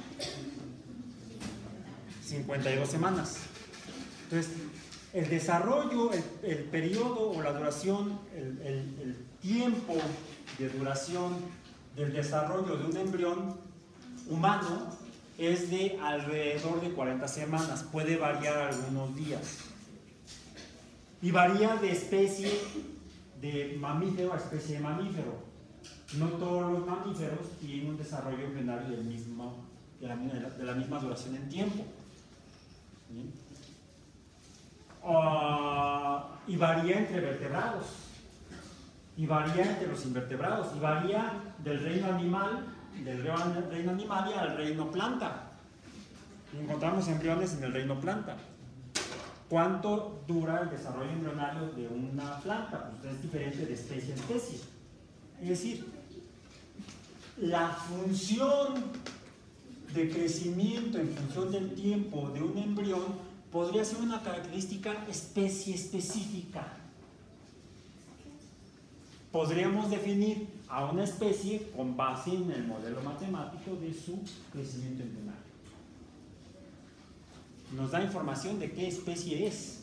52 semanas. Entonces, el desarrollo, el periodo o la duración, el tiempo de duración del desarrollo de un embrión humano es de alrededor de 40 semanas. Puede variar algunos días. Y varía de especie de mamífero a especie de mamífero. No todos los mamíferos tienen un desarrollo embrionario de la misma duración en tiempo. ¿Bien? Y varía entre vertebrados, y varía entre los invertebrados, y varía del reino animal y al reino planta. Y encontramos embriones en el reino planta. ¿Cuánto dura el desarrollo embrionario de una planta? Pues es diferente de especie a especie. Es decir, la función de crecimiento en función del tiempo de un embrión podría ser una característica especie específica. Podríamos definir a una especie con base en el modelo matemático de su crecimiento embrionario. Nos da información de qué especie es.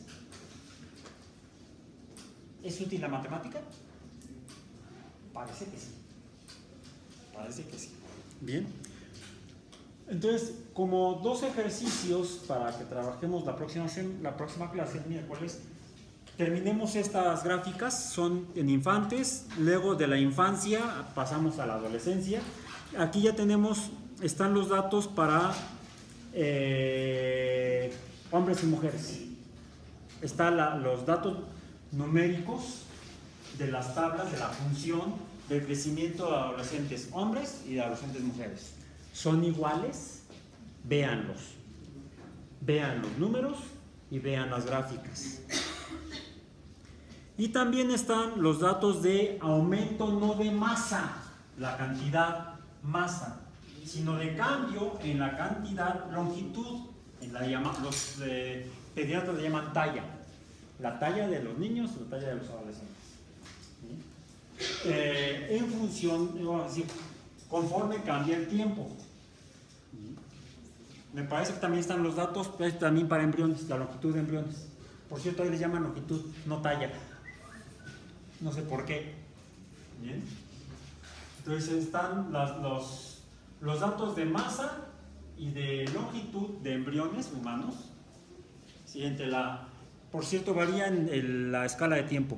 ¿Es útil la matemática? Parece que sí. Parece que sí. Bien. Entonces, como dos ejercicios para que trabajemos la próxima clase, el miércoles, terminemos estas gráficas. Son en infantes, luego de la infancia pasamos a la adolescencia. Aquí ya están los datos para hombres y mujeres. Están los datos numéricos de las tablas de la función del crecimiento de adolescentes hombres y de adolescentes mujeres. ¿Son iguales? Véanlos. Vean los números y vean las gráficas. Y también están los datos de aumento, no de masa, la cantidad masa, sino de cambio en la cantidad longitud. Los pediatras le llaman talla. La talla de los niños, la talla de los adolescentes. En función, vamos a decir, conforme cambia el tiempo. Me parece que también están los datos también para embriones, la longitud de embriones. Por cierto, ahí les llaman longitud, no talla. No sé por qué. Bien. Entonces están los datos de masa y de longitud de embriones humanos. Sí, por cierto, varía en la escala de tiempo.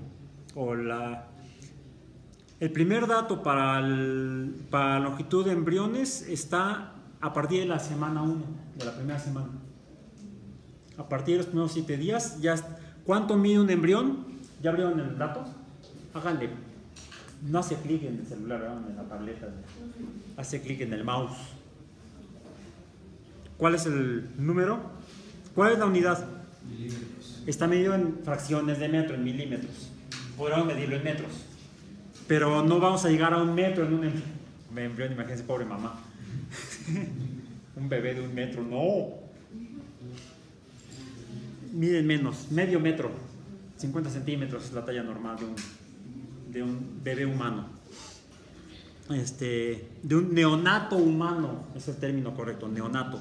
El primer dato para longitud de embriones está a partir de la semana 1, de la primera semana. A partir de los primeros 7 días, ¿cuánto mide un embrión? ¿Ya abrieron el dato? Háganle. No hace clic en el celular, en la tableta. Hace clic en el mouse. ¿Cuál es el número? ¿Cuál es la unidad? Milímetros. Está medido en fracciones de metro, en milímetros. Podríamos medirlo en metros. Pero no vamos a llegar a un metro en un embrión. Imagínense, pobre mamá. Un bebé de 1 metro, no. Miden menos, medio metro. 50 centímetros es la talla normal de un bebé humano. De un neonato humano, es el término correcto, neonato.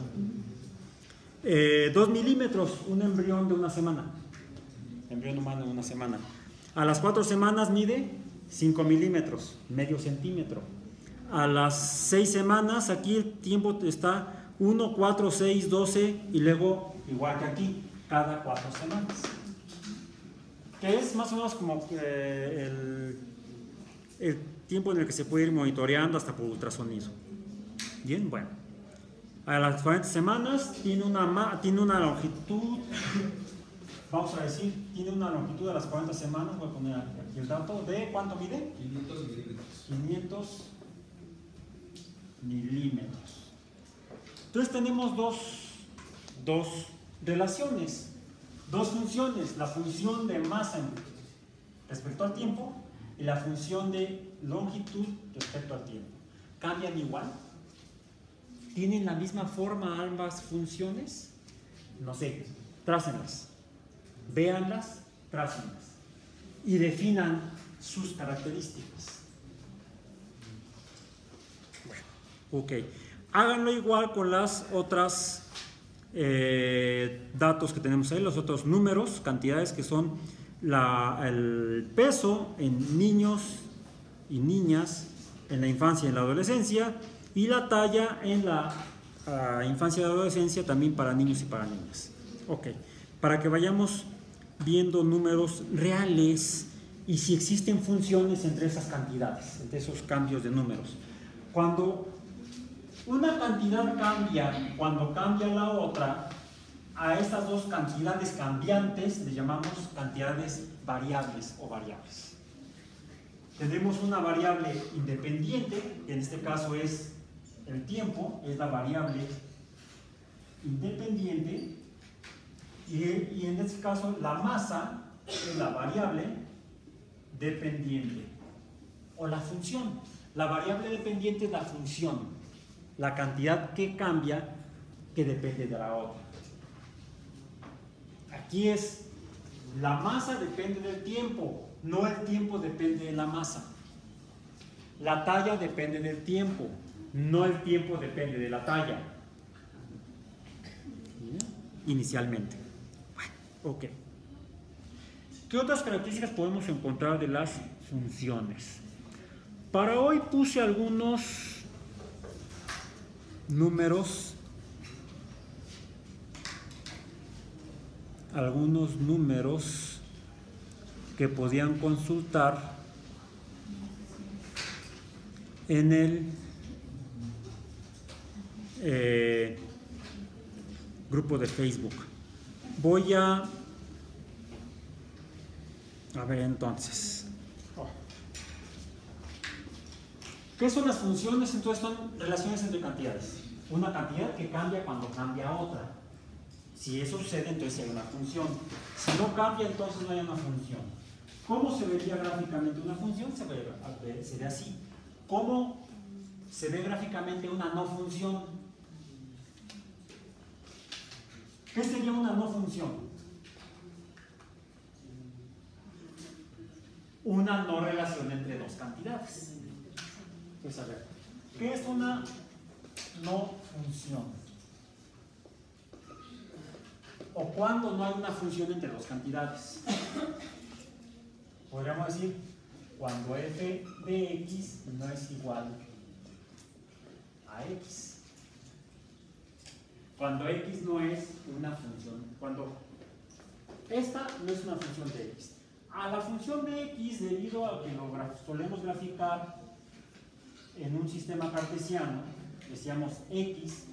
2 milímetros, un embrión de 1 semana. Embrión humano de 1 semana. A las 4 semanas mide 5 milímetros, medio centímetro. a las 6 semanas, aquí el tiempo está 1, 4, 6, 12 y luego igual que aquí, cada 4 semanas. Que es más o menos como el tiempo en el que se puede ir monitoreando hasta por ultrasonido. Bien, bueno. A las 40 semanas tiene una longitud, vamos a decir, tiene una longitud a las 40 semanas, voy a poner aquí el dato, de ¿cuánto mide? 500 milímetros. 500 milímetros. Entonces tenemos dos relaciones, dos funciones, la función de masa respecto al tiempo y la función de longitud respecto al tiempo. ¿Cambian igual? ¿Tienen la misma forma ambas funciones? No sé, trácenlas, véanlas, trácenlas y definan sus características. Bueno, ok. Háganlo igual con las otras datos que tenemos ahí, los otros números, cantidades que son el peso en niños y niñas en la infancia y en la adolescencia y la talla en la infancia y adolescencia también para niños y para niñas. Ok, para que vayamos viendo números reales y si existen funciones entre esas cantidades, entre esos cambios de números. Cuando una cantidad cambia, cuando cambia la otra, a estas dos cantidades cambiantes le llamamos cantidades variables o variables. Tenemos una variable independiente, que en este caso es el tiempo, es la variable independiente, y en este caso la masa es la variable dependiente, o la función. La variable dependiente es la función, la cantidad que cambia que depende de la otra. Aquí es, la masa depende del tiempo, no el tiempo depende de la masa. La talla depende del tiempo, no el tiempo depende de la talla. Inicialmente. Bueno, ok. ¿Qué otras características podemos encontrar de las funciones? Para hoy puse algunos números que podían consultar en el grupo de Facebook. Voy a ver entonces. ¿Qué son las funciones? Entonces son relaciones entre cantidades. Una cantidad que cambia cuando cambia otra. Si eso sucede, entonces hay una función. Si no cambia, entonces no hay una función. ¿Cómo se vería gráficamente una función? Se ve así. ¿Cómo se ve gráficamente una no función? ¿Qué sería una no función? Una no relación entre dos cantidades. Pues a ver, ¿qué es una no función? ¿O cuándo no hay una función entre dos cantidades? Podríamos decir, cuando f de x no es igual a x. Cuando x no es una función, cuando esta no es una función de x. A la función de x, debido a que lo solemos graficar en un sistema cartesiano, decíamos x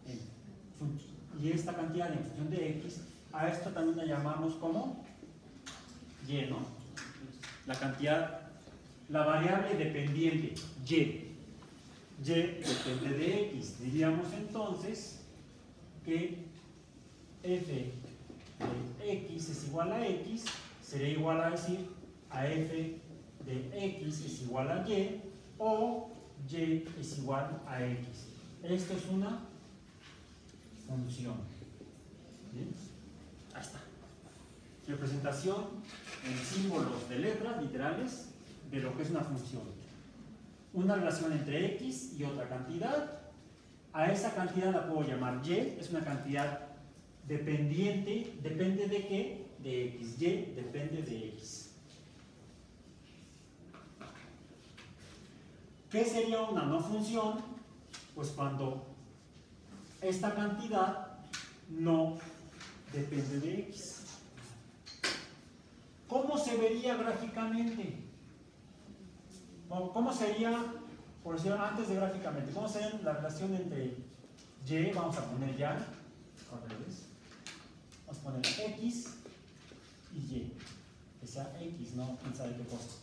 y esta cantidad en función de x, a esto también la llamamos como y, ¿no? La cantidad, la variable dependiente y depende de x. Diríamos entonces que f de x es igual a x, sería igual a decir a f de x es igual a y, o y es igual a x. Esto es una función. ¿Bien? Ahí está. Representación en símbolos de letras literales de lo que es una función. Una relación entre x y otra cantidad. A esa cantidad la puedo llamar y, es una cantidad dependiente. ¿Depende de qué? De x. Y depende de x. ¿Qué sería una no función? Pues cuando esta cantidad no depende de x. ¿Cómo se vería gráficamente? ¿Cómo sería, por decirlo antes de gráficamente, cómo sería la relación entre y, vamos a poner ya, al revés, vamos a poner x y y, que sea x, no quién sabe qué cosa.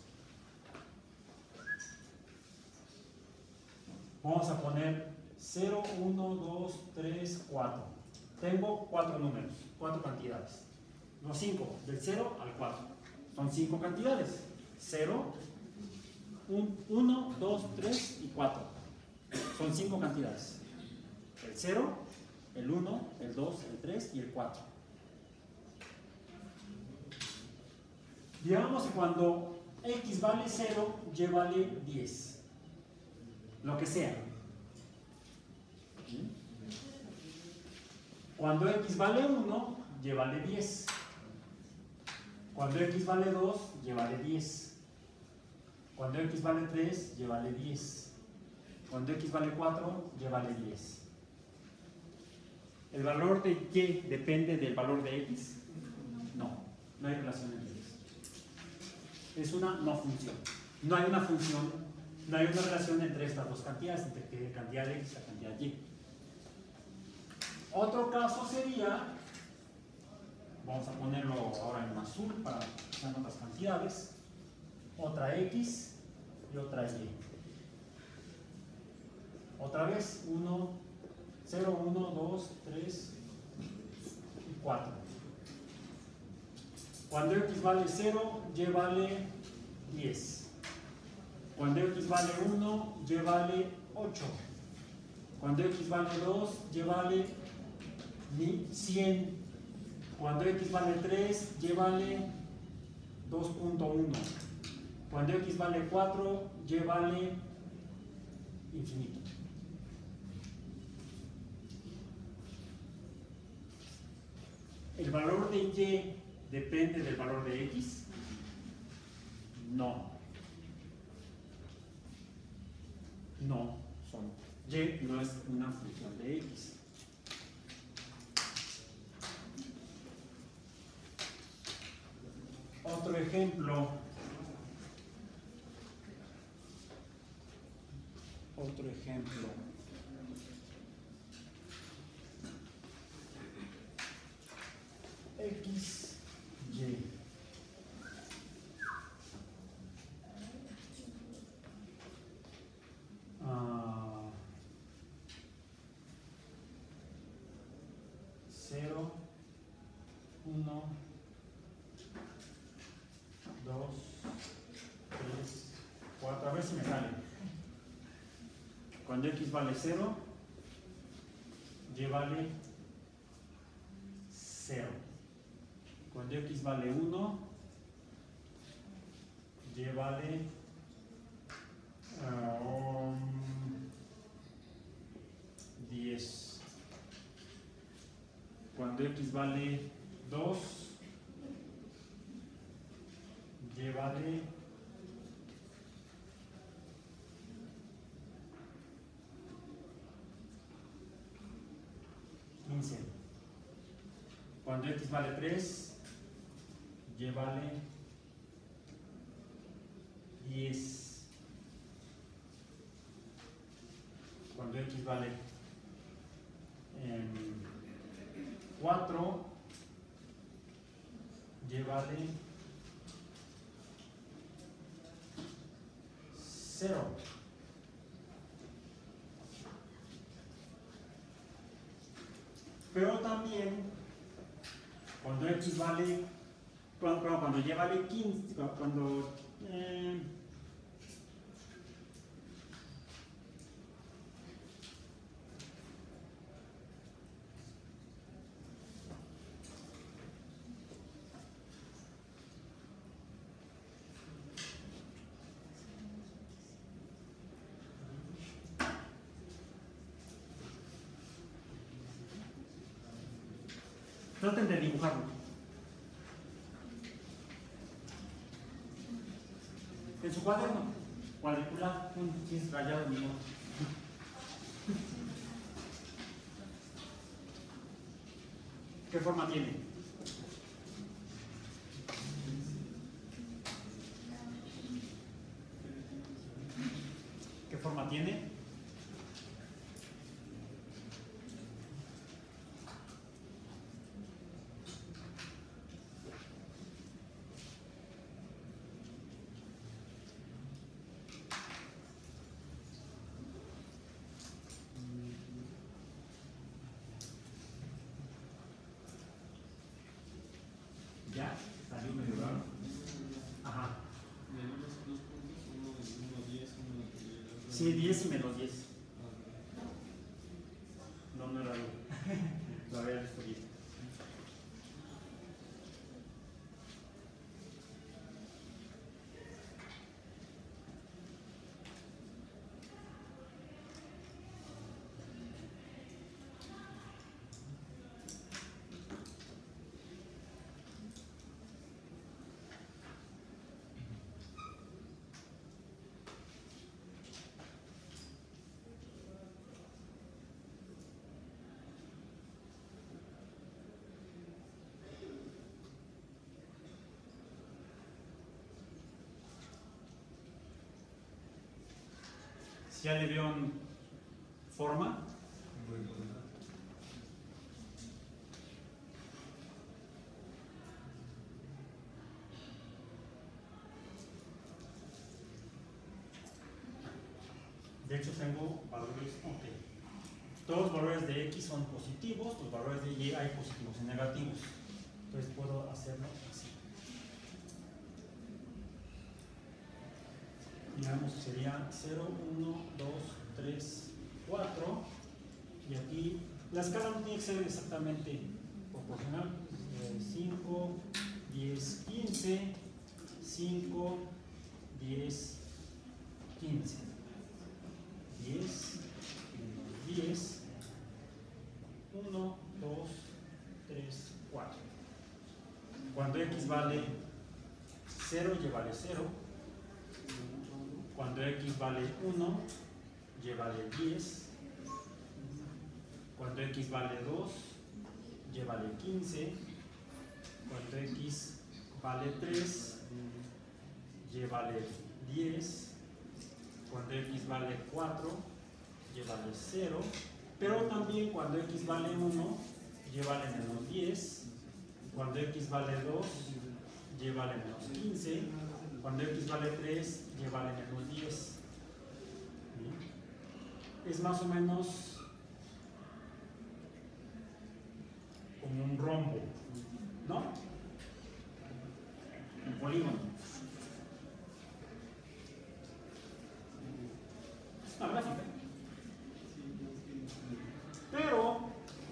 Vamos a poner 0, 1, 2, 3, 4. Tengo 4 números, 4 cantidades. No 5, del 0 al 4. Son 5 cantidades. 0, 1, 2, 3 y 4. Son 5 cantidades. El 0, el 1, el 2, el 3 y el 4. Digamos que cuando x vale 0, y vale 10. Lo que sea. Cuando x vale 1, y vale 10. Cuando x vale 2, y vale 10. Cuando x vale 3, y vale 10. Cuando x vale 4, y vale 10. ¿El valor de y depende del valor de x? No, no hay relación entre ellos. Es una no función. No hay una función, no hay una relación entre estas dos cantidades, entre la cantidad de x y la cantidad de y. Otro caso sería, vamos a ponerlo ahora en azul para que sean otras cantidades, otra x y otra y. Otra vez, 1, 0, 1, 2, 3 y 4. Cuando x vale 0, y vale 10. Cuando x vale 1, y vale 8. Cuando x vale 2, y vale 100. Cuando x vale 3, y vale 2.1. Cuando x vale 4, y vale infinito. ¿El valor de y depende del valor de x? No. No, y no es una función de x. Otro ejemplo. X, y. Cero, 1, 2, 3, 4. A ver si me sale. Cuando x vale 0, y vale 0. Cuando x vale 1, y vale 10. Cuando x vale 2, y vale 15. Cuando x vale 3, y vale 10. Cuando x vale 4, y vale 0. Pero también cuando x vale, cuando y vale 15, cuando traten de dibujarlo. En su cuaderno. cuadricular, un chis rayado ni modo. ¿Qué forma tiene? ¿Qué forma tiene? ¿Ya? ¿Salió medio raro? Ajá. Sí, 10 y menos 10. No, no era algo. Lo había visto bien. ¿Ya le dieron forma? De hecho tengo valores, ok. Todos los valores de X son positivos, los valores de Y hay positivos y negativos. Entonces puedo hacerlo así. Digamos que sería 0, 1, 2, 3, 4. Y aquí la escala no tiene que ser exactamente proporcional. 5, 10, 15, 5, 10, 15. 10, 10, 1, 2, 3, 4. Cuando X vale 0, Y vale 0. Cuando X vale 1, Y vale 10. Cuando X vale 2, Y vale 15. Cuando X vale 3, Y vale 10. Cuando X vale 4, Y vale 0. Pero también cuando X vale 1, Y vale menos 10. Cuando X vale 2, Y vale menos 15. Cuando X vale 3, Y vale menos 10. Es más o menos como un rombo, ¿no? Un polígono. Es una gráfica. Pero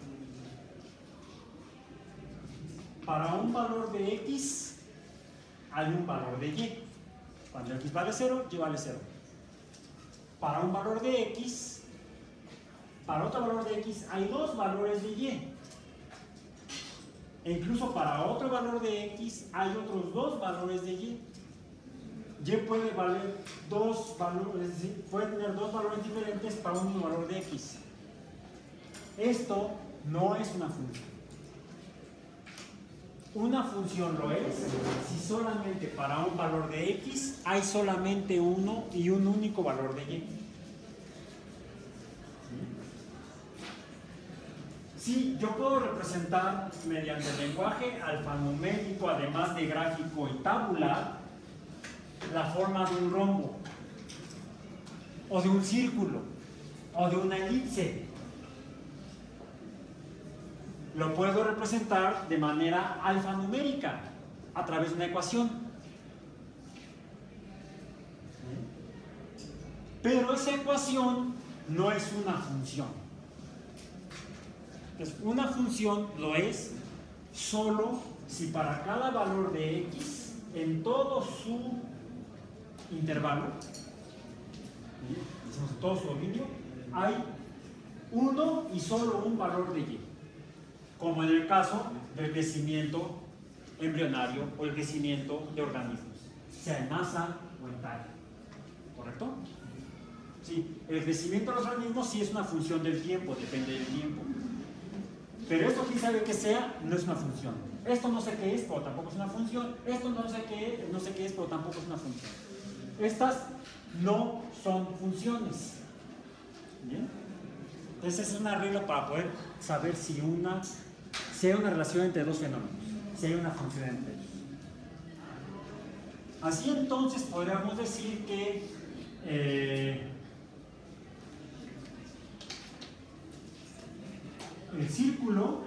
para un valor de X hay un valor de Y. Cuando X vale 0, Y vale 0. Para un valor de X, para otro valor de X hay dos valores de Y. E incluso para otro valor de X hay otros dos valores de Y. Y puede valer dos valores, es decir, puede tener dos valores diferentes para un mismo valor de X. Esto no es una función. Una función lo es si solamente para un valor de X hay solamente uno y un único valor de Y. Sí, yo puedo representar mediante el lenguaje alfanumérico, además de gráfico y tabular, la forma de un rombo, o de un círculo, o de una elipse. Lo puedo representar de manera alfanumérica, a través de una ecuación. Pero esa ecuación no es una función. Entonces, una función lo es solo si para cada valor de X, en todo su intervalo, decimos todo su dominio, hay uno y solo un valor de Y. Como en el caso del crecimiento embrionario o el crecimiento de organismos, sea en masa o en talla. ¿Correcto? ¿correcto? Sí, el crecimiento de los organismos sí es una función del tiempo, depende del tiempo. Pero esto, quién sabe qué sea, no es una función. Esto no sé qué es, pero tampoco es una función. Esto no sé qué es, pero tampoco es una función. Estas no son funciones. ¿Bien? Entonces esa es una regla para poder saber si hay una relación entre dos fenómenos, si hay una función entre ellos. Así entonces podríamos decir que el círculo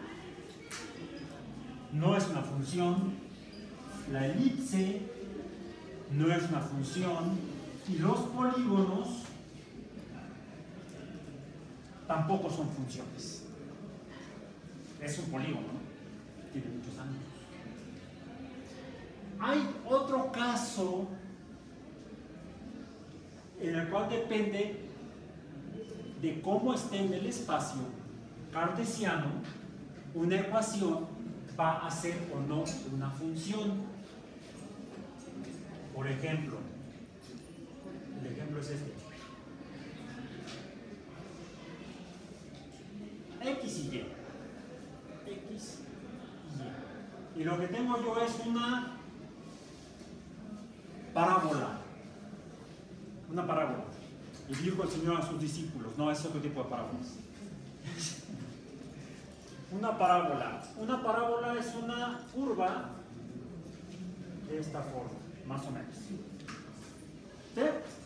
no es una función, la elipse no es una función y los polígonos tampoco son funciones. Es un polígono, ¿no? Tiene muchos ángulos. Hay otro caso en el cual depende de cómo esté en el espacio cartesiano, una ecuación va a ser o no una función. Por ejemplo, el ejemplo es este. X y Y. X y Y. Y lo que tengo yo es una parábola. Una parábola. Y dijo el Señor a sus discípulos, no, es otro tipo de parábolas. Una parábola. Una parábola es una curva de esta forma, más o menos. ¿Sí?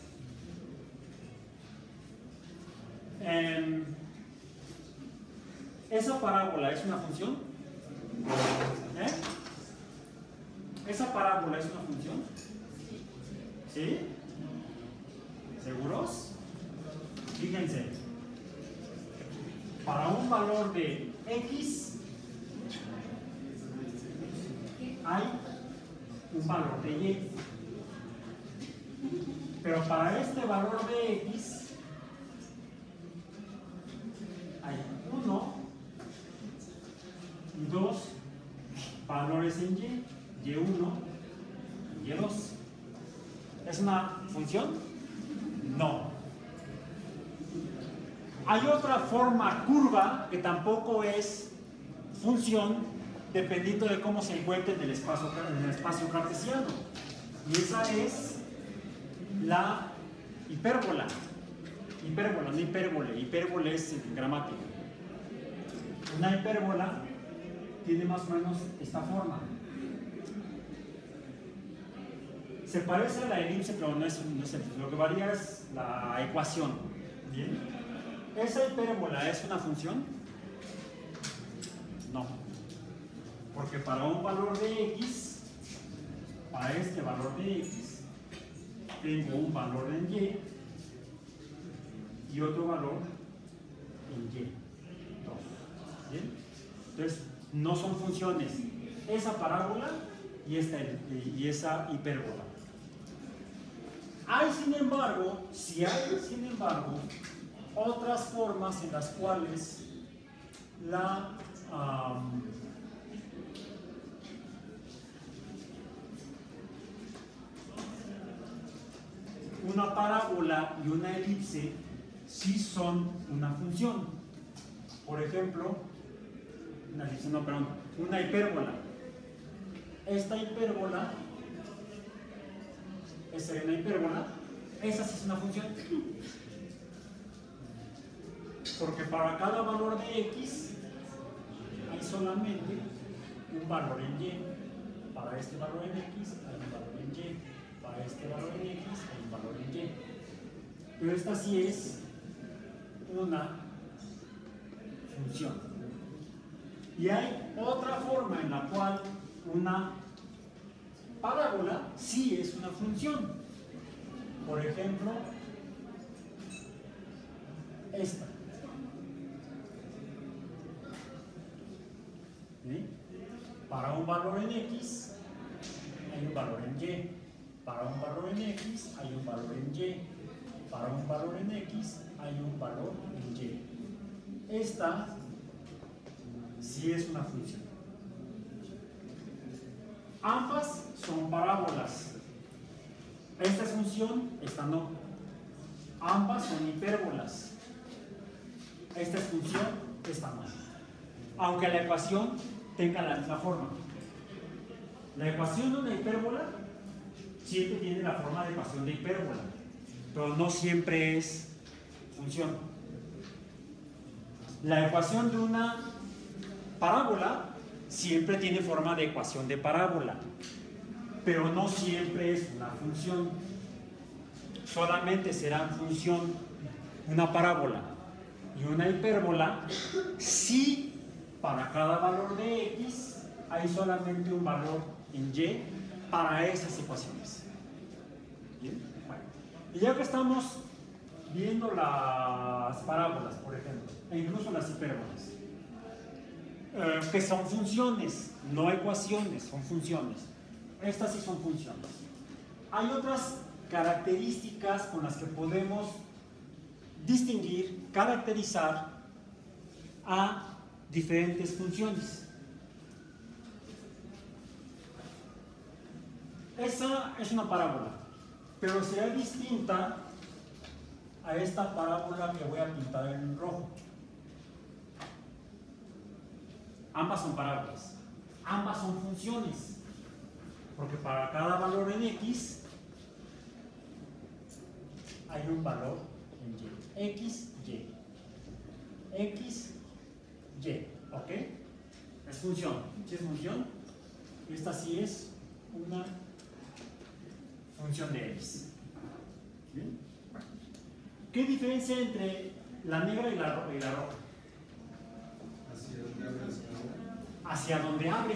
¿Esa parábola es una función? ¿Esa parábola es una función? ¿Sí? ¿Seguros? Fíjense. Para un valor de X hay un valor de Y. Pero para este valor de X hay 1 y 2 valores en Y, Y1 y Y2. ¿Es una función? No. Hay otra forma curva que tampoco es función, dependiendo de cómo se encuentre en el espacio cartesiano. Y esa es la hipérbola. Hipérbola, no hipérbole. Hipérbole es en gramática. Una hipérbola tiene más o menos esta forma. Se parece a la elipse, pero no es lo que varía es la ecuación. ¿Bien? ¿Esa hipérbola es una función? No. Porque para un valor de X, para este valor de X, tengo un valor en Y y otro valor en Y. ¿Bien? Entonces, no son funciones. Esa parábola y esa hipérbola. Hay, sin embargo, otras formas en las cuales una parábola y una elipse sí son una función. Por ejemplo, una hipérbola. Esta hipérbola, esa es una hipérbola, esa sí es una función. Porque para cada valor de X hay solamente un valor en Y. Para este valor en X hay un valor en Y. Para este valor en X hay un valor en Y. Pero esta sí es una función. Y hay otra forma en la cual una parábola sí es una función. Por ejemplo, esta. ¿Sí? Para un valor en X hay un valor en Y. Para un valor en X hay un valor en Y. Para un valor en X hay un valor en Y. Esta sí es una función. Ambas son parábolas. Esta es función, esta no. Ambas son hipérbolas. Esta es función, esta no. Aunque la ecuación tenga la misma forma. La ecuación de una hipérbola siempre tiene la forma de ecuación de hipérbola, pero no siempre es función. La ecuación de una parábola siempre tiene forma de ecuación de parábola, pero no siempre es una función. Solamente será función una parábola y una hipérbola si para cada valor de x hay solamente un valor en y para esas ecuaciones. ¿Bien? Bueno, y ya que estamos viendo las parábolas, por ejemplo, e incluso las hipérbolas, que son funciones, no ecuaciones, son funciones. Estas sí son funciones. Hay otras características con las que podemos distinguir, caracterizar a diferentes funciones. Esa es una parábola, pero será distinta a esta parábola que voy a pintar en rojo. Ambas son parábolas, ambas son funciones, porque para cada valor en x hay un valor en y. X, y. X, y. ¿Ok? Es función. ¿Sí es función? Esta sí es una función de x. ¿Bien? ¿Qué diferencia entre la negra y la roja? Hacia donde abre.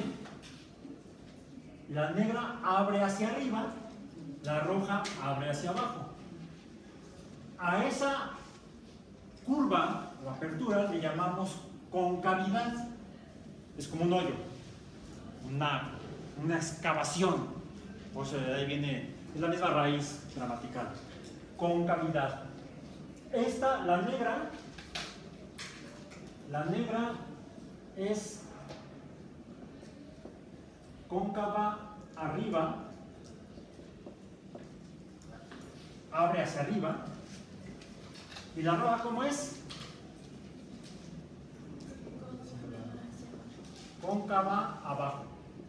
La negra abre hacia arriba, la roja abre hacia abajo. A esa curva o apertura le llamamos concavidad. Es como un hoyo, una excavación. Por eso de ahí viene, es la misma raíz gramatical. Concavidad. Esta, la negra es cóncava arriba, abre hacia arriba. ¿Y la roja cómo es? Cóncava abajo.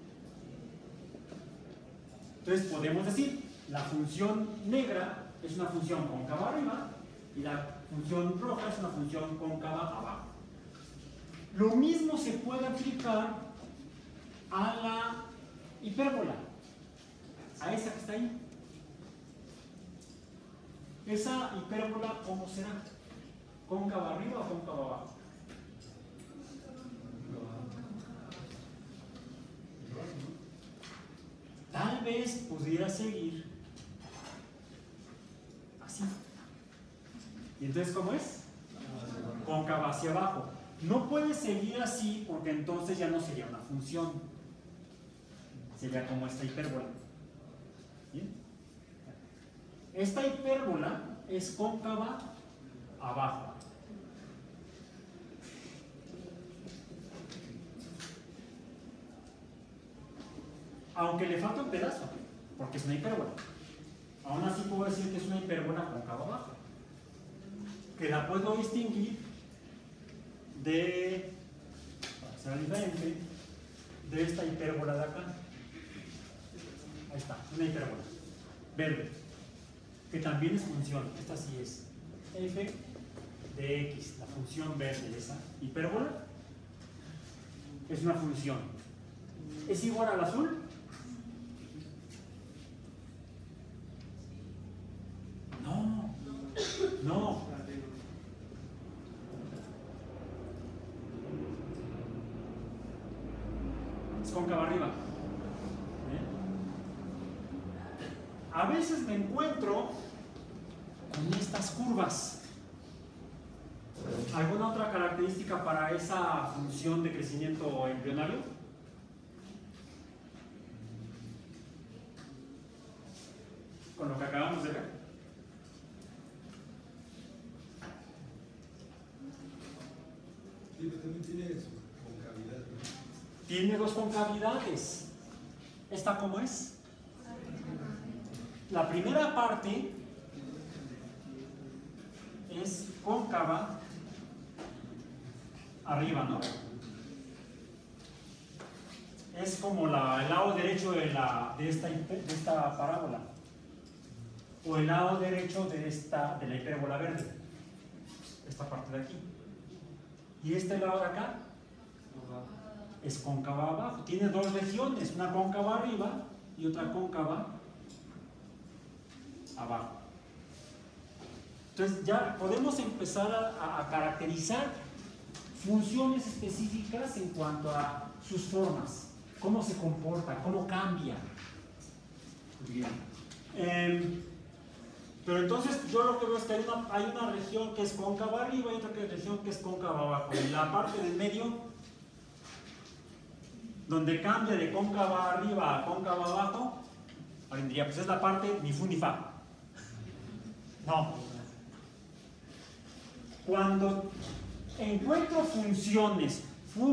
Entonces podemos decir, la función negra es una función cóncava arriba y la función roja es una función cóncava abajo. Lo mismo se puede aplicar a la hipérbola, a esa que está ahí. Esa hipérbola, ¿cómo será? ¿Cóncava arriba o cóncava abajo? Tal vez pudiera seguir así. ¿Y entonces cómo es? Cóncava hacia abajo. No puede seguir así porque entonces ya no sería una función. Sería como esta hipérbola. ¿Bien? Esta hipérbola es cóncava abajo. Aunque le falta un pedazo, porque es una hipérbola. Aún así puedo decir que es una hipérbola cóncava abajo. Que la puedo distinguir de, para que sea diferente, de esta hipérbola de acá. Ahí está, una hipérbola verde, que también es función. Esta sí es f de x, la función verde de esa hipérbola es una función. ¿Es igual al azul? No, no. Es cóncava arriba. A veces me encuentro con estas curvas. ¿Alguna otra característica para esa función de crecimiento embrionario? Con lo que acabamos de ver. Sí, pero también tiene su concavidad, ¿no? Tiene dos concavidades. ¿Esta cómo es? La primera parte es cóncava arriba, ¿no? Es como el lado derecho de esta parábola, o el lado derecho de la hipérbola verde, esta parte de aquí. Y este lado de acá es cóncava abajo. Tiene dos regiones, una cóncava arriba y otra cóncava abajo. Entonces ya podemos empezar a caracterizar funciones específicas en cuanto a sus formas, cómo se comporta, cómo cambia. Bien. Pero entonces yo lo que veo es que hay una región que es cóncava arriba y otra región que es cóncava abajo. En la parte del medio, donde cambia de cóncava arriba a cóncava abajo, alguien diría, pues es la parte ni fu ni fa. No. Cuando encuentro funciones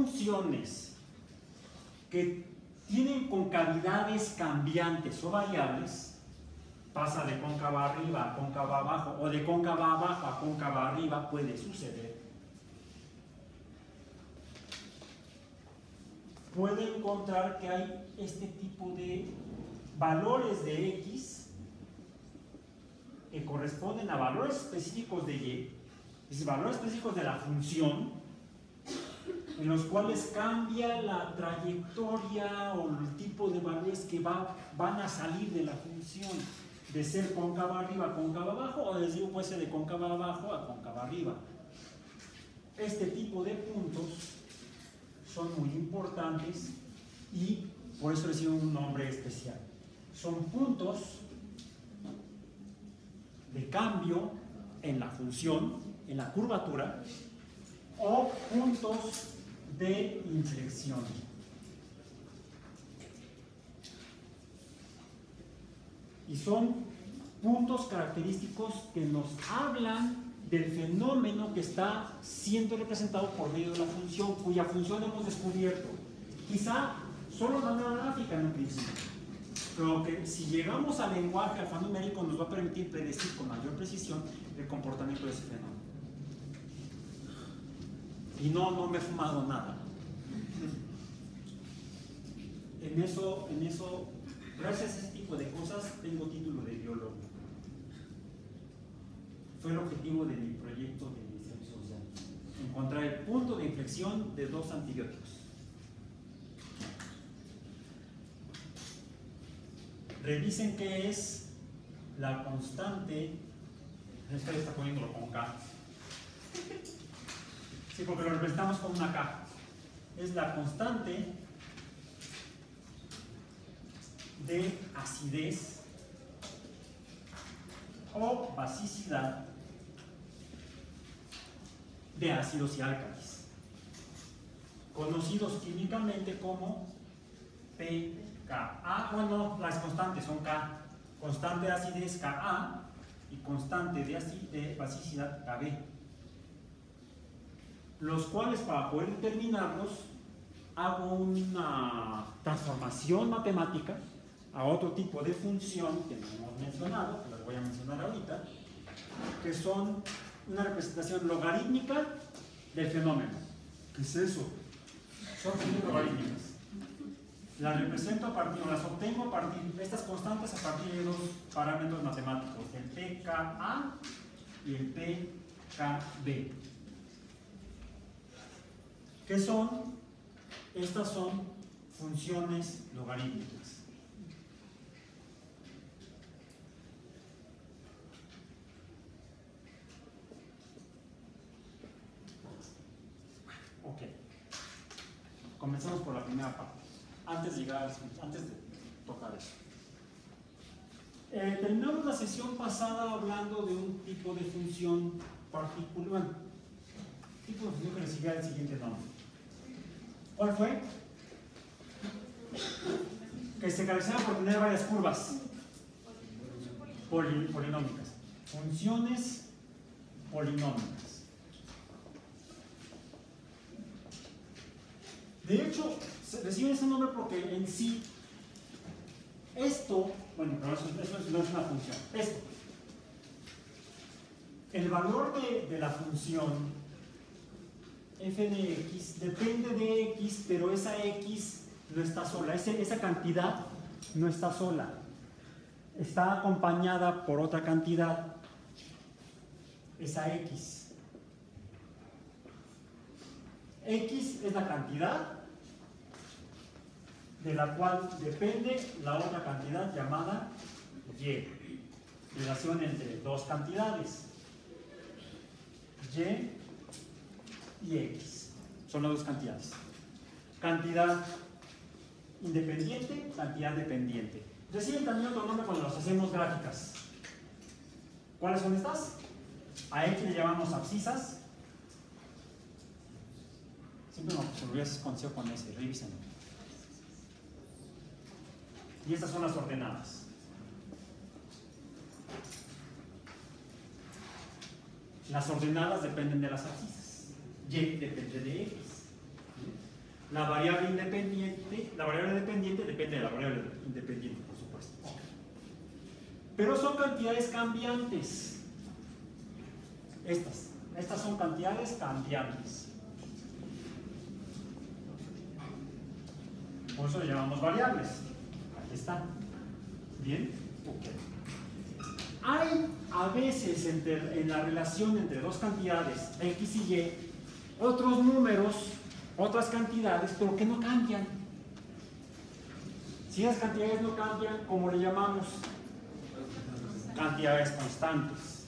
que tienen concavidades cambiantes o variables, pasa de cóncava arriba a cóncava abajo o de cóncava abajo a cóncava arriba, puede suceder. Puede encontrar que hay este tipo de valores de X que corresponden a valores específicos de Y, es decir, valores específicos de la función, en los cuales cambia la trayectoria o el tipo de valores que van a salir de la función, de ser cóncava arriba a cóncava abajo, o les digo, puede ser de cóncava abajo a cóncava arriba. Este tipo de puntos son muy importantes y por eso reciben un nombre especial. Son puntos de cambio en la función, en la curvatura, o puntos de inflexión. Y son puntos característicos que nos hablan del fenómeno que está siendo representado por medio de la función, cuya función hemos descubierto. Quizá solo de manera gráfica en un principio, pero que si llegamos al lenguaje alfanumérico nos va a permitir predecir con mayor precisión el comportamiento de ese fenómeno. Y no me he fumado nada. En eso, gracias a ese tipo de cosas, tengo título de biólogo. Fue el objetivo de mi proyecto de investigación social: encontrar el punto de inflexión de dos antibióticos. Revisen qué es la constante. Esta está poniéndolo con K. Sí, porque lo representamos con una K. Es la constante de acidez o basicidad de ácidos y álcalis, conocidos químicamente como pKa. Bueno, las constantes son K. Constante de acidez Ka y constante de basicidad Kb, los cuales, para poder determinarlos, hago una transformación matemática a otro tipo de función que no hemos mencionado, que las voy a mencionar ahorita, que son una representación logarítmica del fenómeno. ¿Qué es eso? Son funciones logarítmicas. Las represento a partir, o las obtengo a partir de estas constantes a partir de dos parámetros matemáticos, el pKa y el pKb. ¿Qué son? Estas son funciones logarítmicas. Ok. Comenzamos por la primera parte. Antes de tocar eso. Terminamos la sesión pasada hablando de un tipo de función particular. Bueno, tipo de función que recibía el siguiente nombre. ¿Cuál fue? Que se caracteriza por tener varias curvas polinómicas. Funciones polinómicas. De hecho, reciben ese nombre porque en sí, esto, bueno, pero eso no es una función. Esto el valor de la función f de x depende de x, pero esa x no está sola, esa cantidad no está sola, está acompañada por otra cantidad, esa x. X es la cantidad de la cual depende la otra cantidad llamada y. Relación entre dos cantidades, y y x. Son las dos cantidades. Cantidad independiente, cantidad dependiente. Reciben también otro nombre cuando los hacemos gráficas. ¿Cuáles son estas? A x le llamamos abscisas. Siempre me olvidé ese concepto con ese, revísenlo. Y estas son las ordenadas. Las ordenadas dependen de las abscisas. Y depende de x. La variable dependiente depende de la variable independiente, por supuesto. Pero son cantidades cambiantes. Estas son cantidades cambiantes. Por eso le llamamos variables. Aquí está. ¿Bien? Ok. Hay a veces en la relación entre dos cantidades, x y y, otros números, otras cantidades, pero que no cambian. Si esas cantidades no cambian, ¿cómo le llamamos? Cantidades constantes.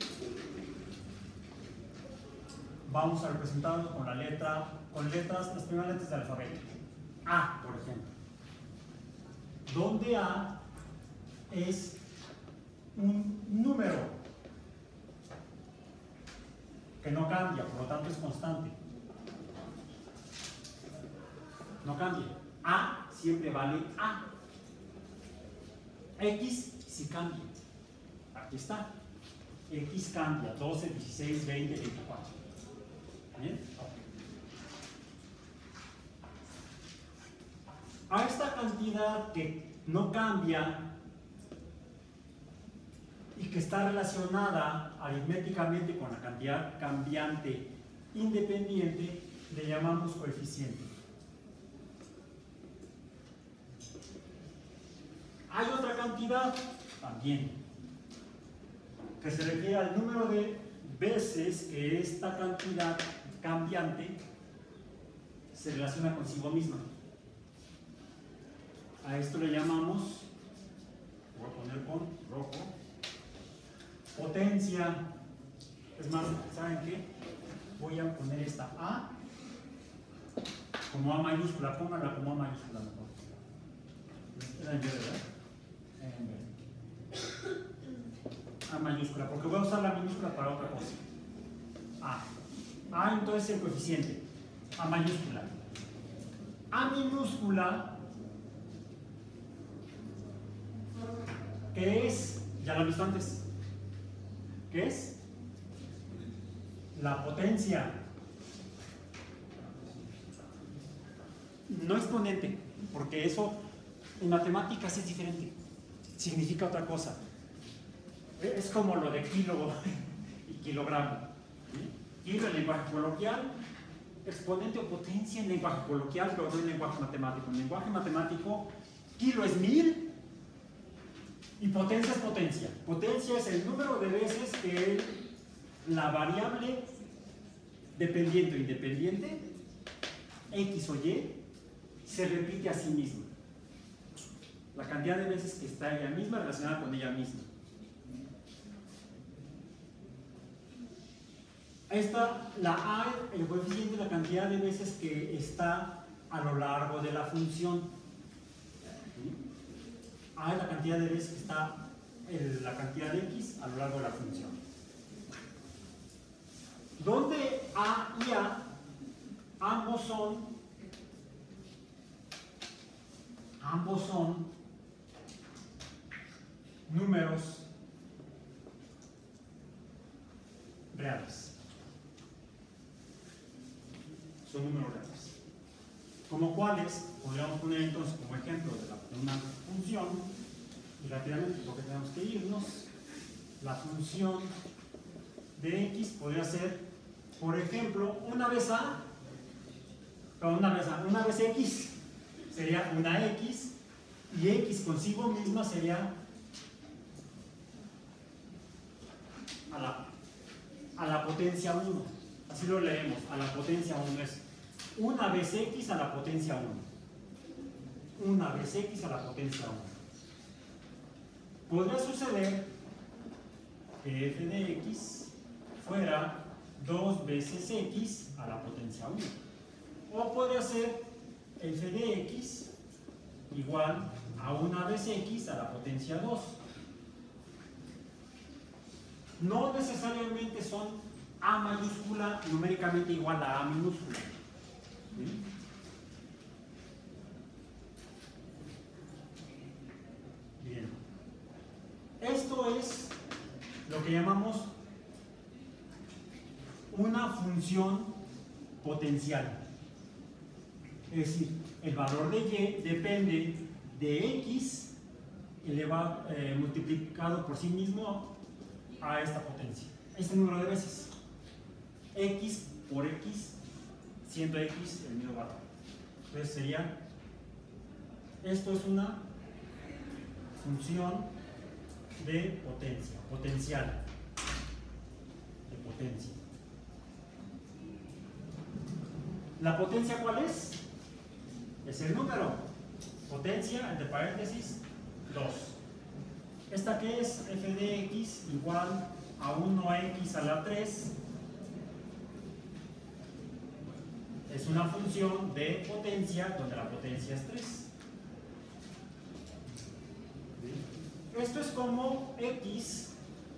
Vamos a representarlo con las primeras letras del alfabeto. A, por ejemplo. Donde A es un número que no cambia, por lo tanto es constante. No cambia. A siempre vale A. X sí cambia. Aquí está. X cambia. 12, 16, 20, 24. ¿Bien? A esta cantidad que no cambia y que está relacionada aritméticamente con la cantidad cambiante independiente, le llamamos coeficiente. Hay otra cantidad también que se refiere al número de veces que esta cantidad cambiante se relaciona consigo misma. A esto le llamamos, voy a poner con rojo, potencia. Es más, ¿saben qué? Voy a poner esta A como A mayúscula, pónganla como A mayúscula mejor. Era en vez, ¿verdad? A mayúscula, porque voy a usar la minúscula para otra cosa. A entonces el coeficiente, A mayúscula. A minúscula, ¿qué es? Ya lo he visto antes. ¿Qué es? La potencia. No exponente, porque eso en matemáticas es diferente. Significa otra cosa. Es como lo de kilo y kilogramo. Kilo en lenguaje coloquial, exponente o potencia en lenguaje coloquial, pero no en lenguaje matemático. En lenguaje matemático, kilo es 1000 y potencia es potencia. Potencia es el número de veces que la variable dependiente o independiente, X o Y, se repite a sí misma. La cantidad de veces que está ella misma relacionada con ella misma. La A, el coeficiente, la cantidad de veces que está a lo largo de la función. A es la cantidad de veces que está la cantidad de X a lo largo de la función. Donde A y A ambos son números reales. Son números reales. Como cuáles, podríamos poner entonces como ejemplo de una función, y rápidamente porque tenemos que irnos, la función de x podría ser, por ejemplo, una vez x sería una x, y x consigo misma sería a la potencia 1. Así lo leemos, a la potencia 1 es una vez x a la potencia 1. Una vez x a la potencia 1. Podría suceder que f de x fuera 2 veces x a la potencia 1. O podría ser f de x igual a una vez x a la potencia 2. No necesariamente son a mayúscula numéricamente igual a minúscula. ¿Sí? Bien. Esto es lo que llamamos una función potencial. Es decir, el valor de y depende de x multiplicado por sí mismo a esta potencia, este número de veces. X por x, siendo x el mismo valor. Entonces sería, esto es una función de potencia, potencial, de potencia. ¿La potencia cuál es? Es el número. Potencia, entre paréntesis, 2. ¿Esta qué es? F de x igual a 1x a la 3. Es una función de potencia donde la potencia es 3. Esto es como x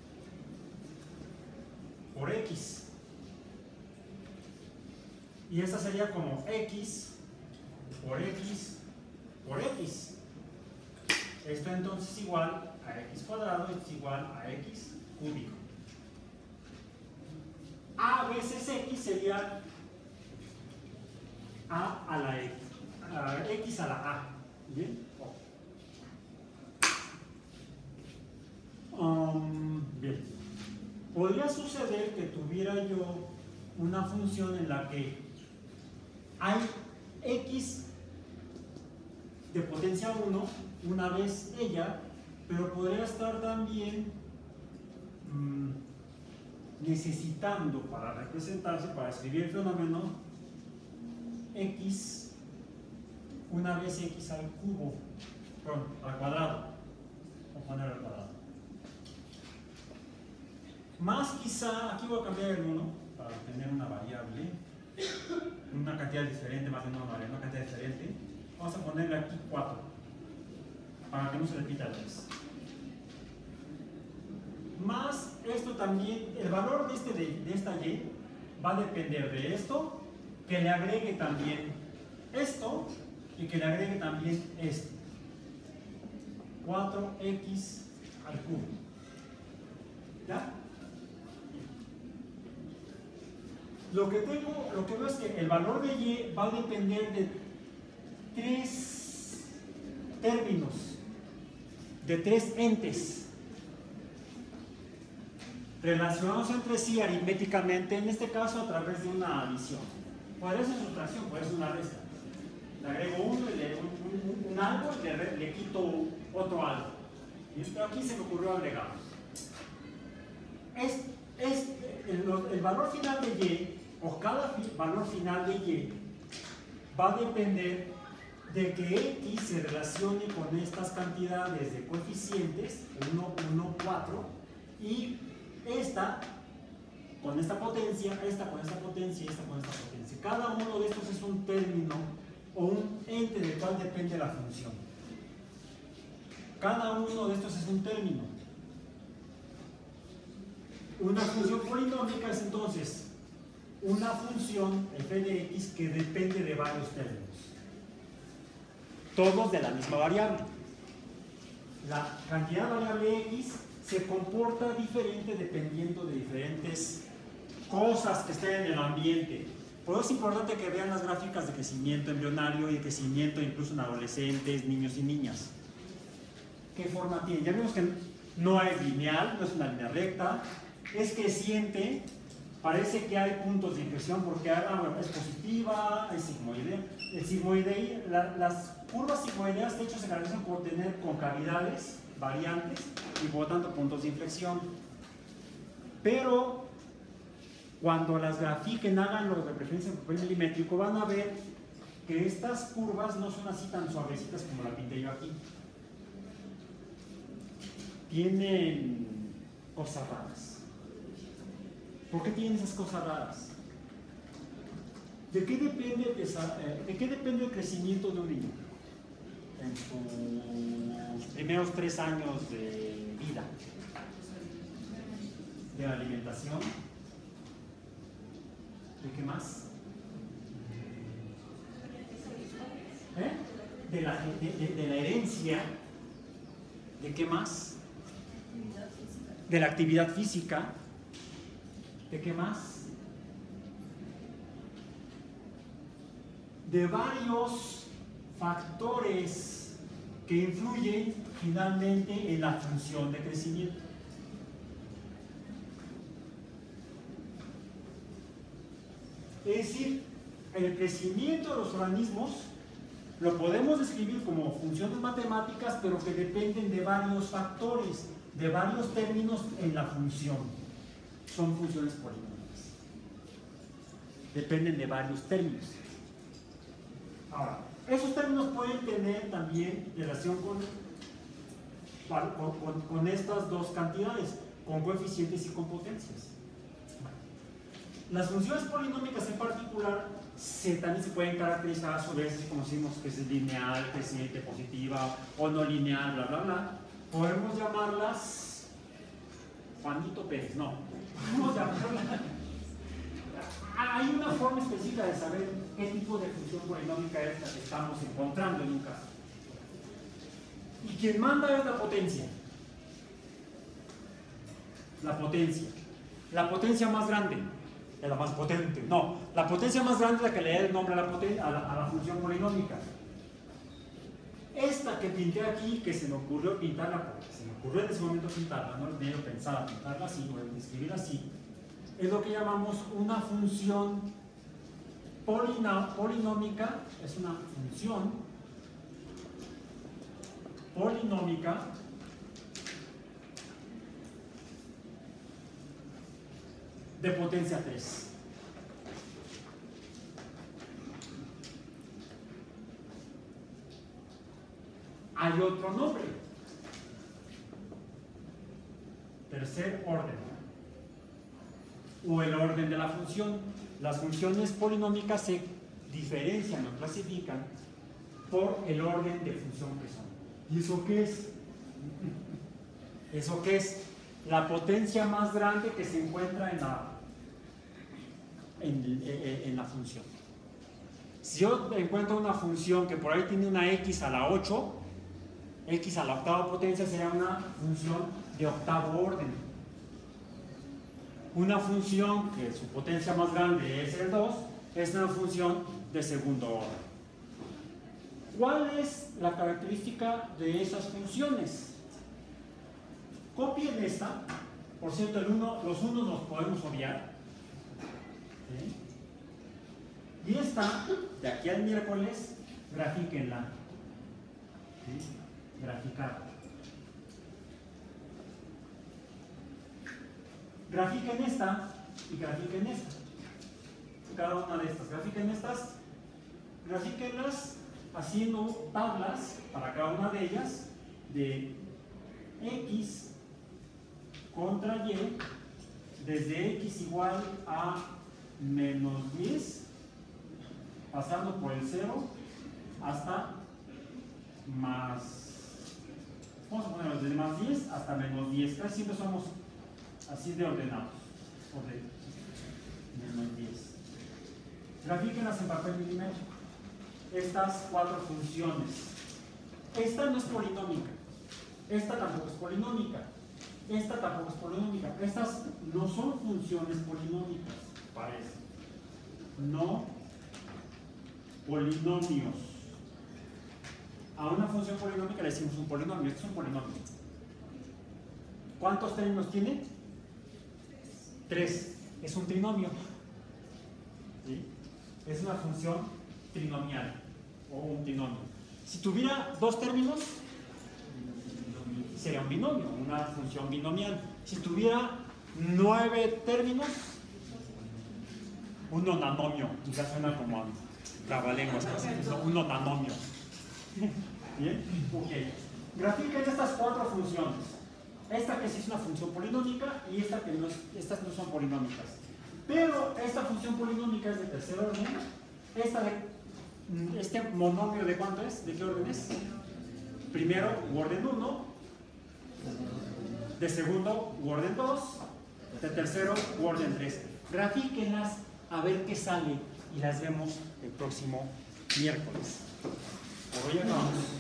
por x. Y esta sería como x por x por x. Esto entonces es igual a x cuadrado, es igual a x cúbico. A veces x sería a la x, x a la a. ¿Bien? Bien. Podría suceder que tuviera yo una función en la que hay x de potencia 1 una vez ella, pero podría estar también necesitando para representarse, para escribir el fenómeno, x una vez x al cubo, perdón, al cuadrado. Vamos a poner al cuadrado. Más quizá, aquí voy a cambiar el 1 para obtener una variable, una cantidad diferente, más de una variable, una cantidad diferente. Vamos a ponerle aquí 4, para que no se repita el 3. Más esto también, el valor de esta y va a depender de esto, que le agregue también esto y que le agregue también esto. 4x al cubo. ¿Ya? Lo que veo es que el valor de y va a depender de 3 términos, de 3 entes relacionados entre sí aritméticamente, en este caso a través de una adición. Puede ser sustracción, puede ser una resta. Le agrego uno y un algo y le quito otro algo. Pero aquí se me ocurrió agregar. El valor final de y, o cada valor final de y, va a depender de que x se relacione con estas cantidades de coeficientes, 1, 1, 4, y esta con esta potencia, esta con esta potencia y esta con esta potencia. Cada uno de estos es un término o un ente del cual depende la función. Cada uno de estos es un término. Una función polinómica es entonces una función f de x que depende de varios términos, todos de la misma variable. La cantidad variable x se comporta diferente dependiendo de diferentes cosas que estén en el ambiente. Por eso es importante que vean las gráficas de crecimiento embrionario y de crecimiento incluso en adolescentes, niños y niñas. ¿Qué forma tiene? Ya vimos que no es lineal, no es una línea recta, es creciente, parece que hay puntos de inflexión porque es positiva, es sigmoidea. Las curvas sigmoideas de hecho se caracterizan por tener concavidades variantes y por lo tanto puntos de inflexión. Pero cuando las grafiquen, hagan lo de preferencia en papel milimétrico, van a ver que estas curvas no son así tan suavecitas como la pinté yo aquí. Tienen cosas raras. ¿Por qué tienen esas cosas raras? ¿De qué depende el crecimiento de un niño en sus primeros 3 años de vida? De la alimentación. ¿De qué más? De la herencia. ¿De qué más? De la actividad física. ¿De qué más? De varios factores que influyen finalmente en la función de crecimiento. Es decir, el crecimiento de los organismos lo podemos describir como funciones matemáticas, pero que dependen de varios factores, de varios términos en la función. Son funciones polinómicas. Dependen de varios términos. Ahora, esos términos pueden tener también relación con estas dos cantidades, con coeficientes y con potencias. Las funciones polinómicas en particular también se pueden caracterizar a su vez, como decimos que es lineal, creciente, positiva o no lineal, bla, bla, bla. Podemos llamarlas Juanito Pérez, no. Podemos llamarlas. Hay una forma específica de saber qué tipo de función polinómica es la que estamos encontrando en un caso. Y quien manda es la potencia. La potencia más grande. Es la más potente. No, la potencia más grande es la que le da el nombre a la función polinómica. Esta que pinté aquí, que se me ocurrió pintarla, porque se me ocurrió en ese momento pintarla, no tenía yo pensado pintarla así o escribirla así, es lo que llamamos una función polinómica, es una función polinómica de potencia 3. Hay otro nombre. Tercer orden. O el orden de la función. Las funciones polinómicas se diferencian o clasifican por el orden de función que son. ¿Y eso qué es? ¿Eso qué es? La potencia más grande que se encuentra en la función. Si yo encuentro una función que por ahí tiene una x a la 8, x a la octava potencia sería una función de octavo orden. Una función que su potencia más grande es el 2, es una función de segundo orden. ¿Cuál es la característica de esas funciones? Copien esta. Por cierto, los unos los podemos obviar. ¿Sí? Y esta, de aquí al miércoles, grafíquenla. ¿Sí? Graficar. Grafiquen esta y grafiquen esta. Cada una de estas. Grafiquen estas. Grafíquenlas haciendo tablas para cada una de ellas de x contra y desde x igual a menos 10 pasando por el 0 hasta más, vamos a ponerlo desde más 10 hasta menos 10, casi siempre somos así de ordenados, menos 10. Grafíquenlas en papel milimétrico, estas 4 funciones. Esta no es polinómica, esta tampoco es polinómica, esta tampoco es polinómica. Estas no son funciones polinómicas, parece. No polinomios. A una función polinómica le decimos un polinomio. Esto es un polinomio. ¿Cuántos términos tiene? 3 es un trinomio. ¿Sí? Es una función trinomial o un trinomio. Si tuviera 2 términos, sería un binomio, una función binomial. Si tuviera 9 términos, un nonanomio. Ya suena como trabalenguas, un nonanomio. ¿Bien? Ok. Grafiquen estas 4 funciones. Esta que sí es una función polinómica y esta que no es, estas no son polinómicas. Pero esta función polinómica es de tercer orden. Este monomio, ¿de cuánto es? ¿De qué orden es? Primero, orden 1. De segundo, orden 2. De tercero, orden 3. Grafíquenlas a ver qué sale y las vemos el próximo miércoles. Por hoy acabamos.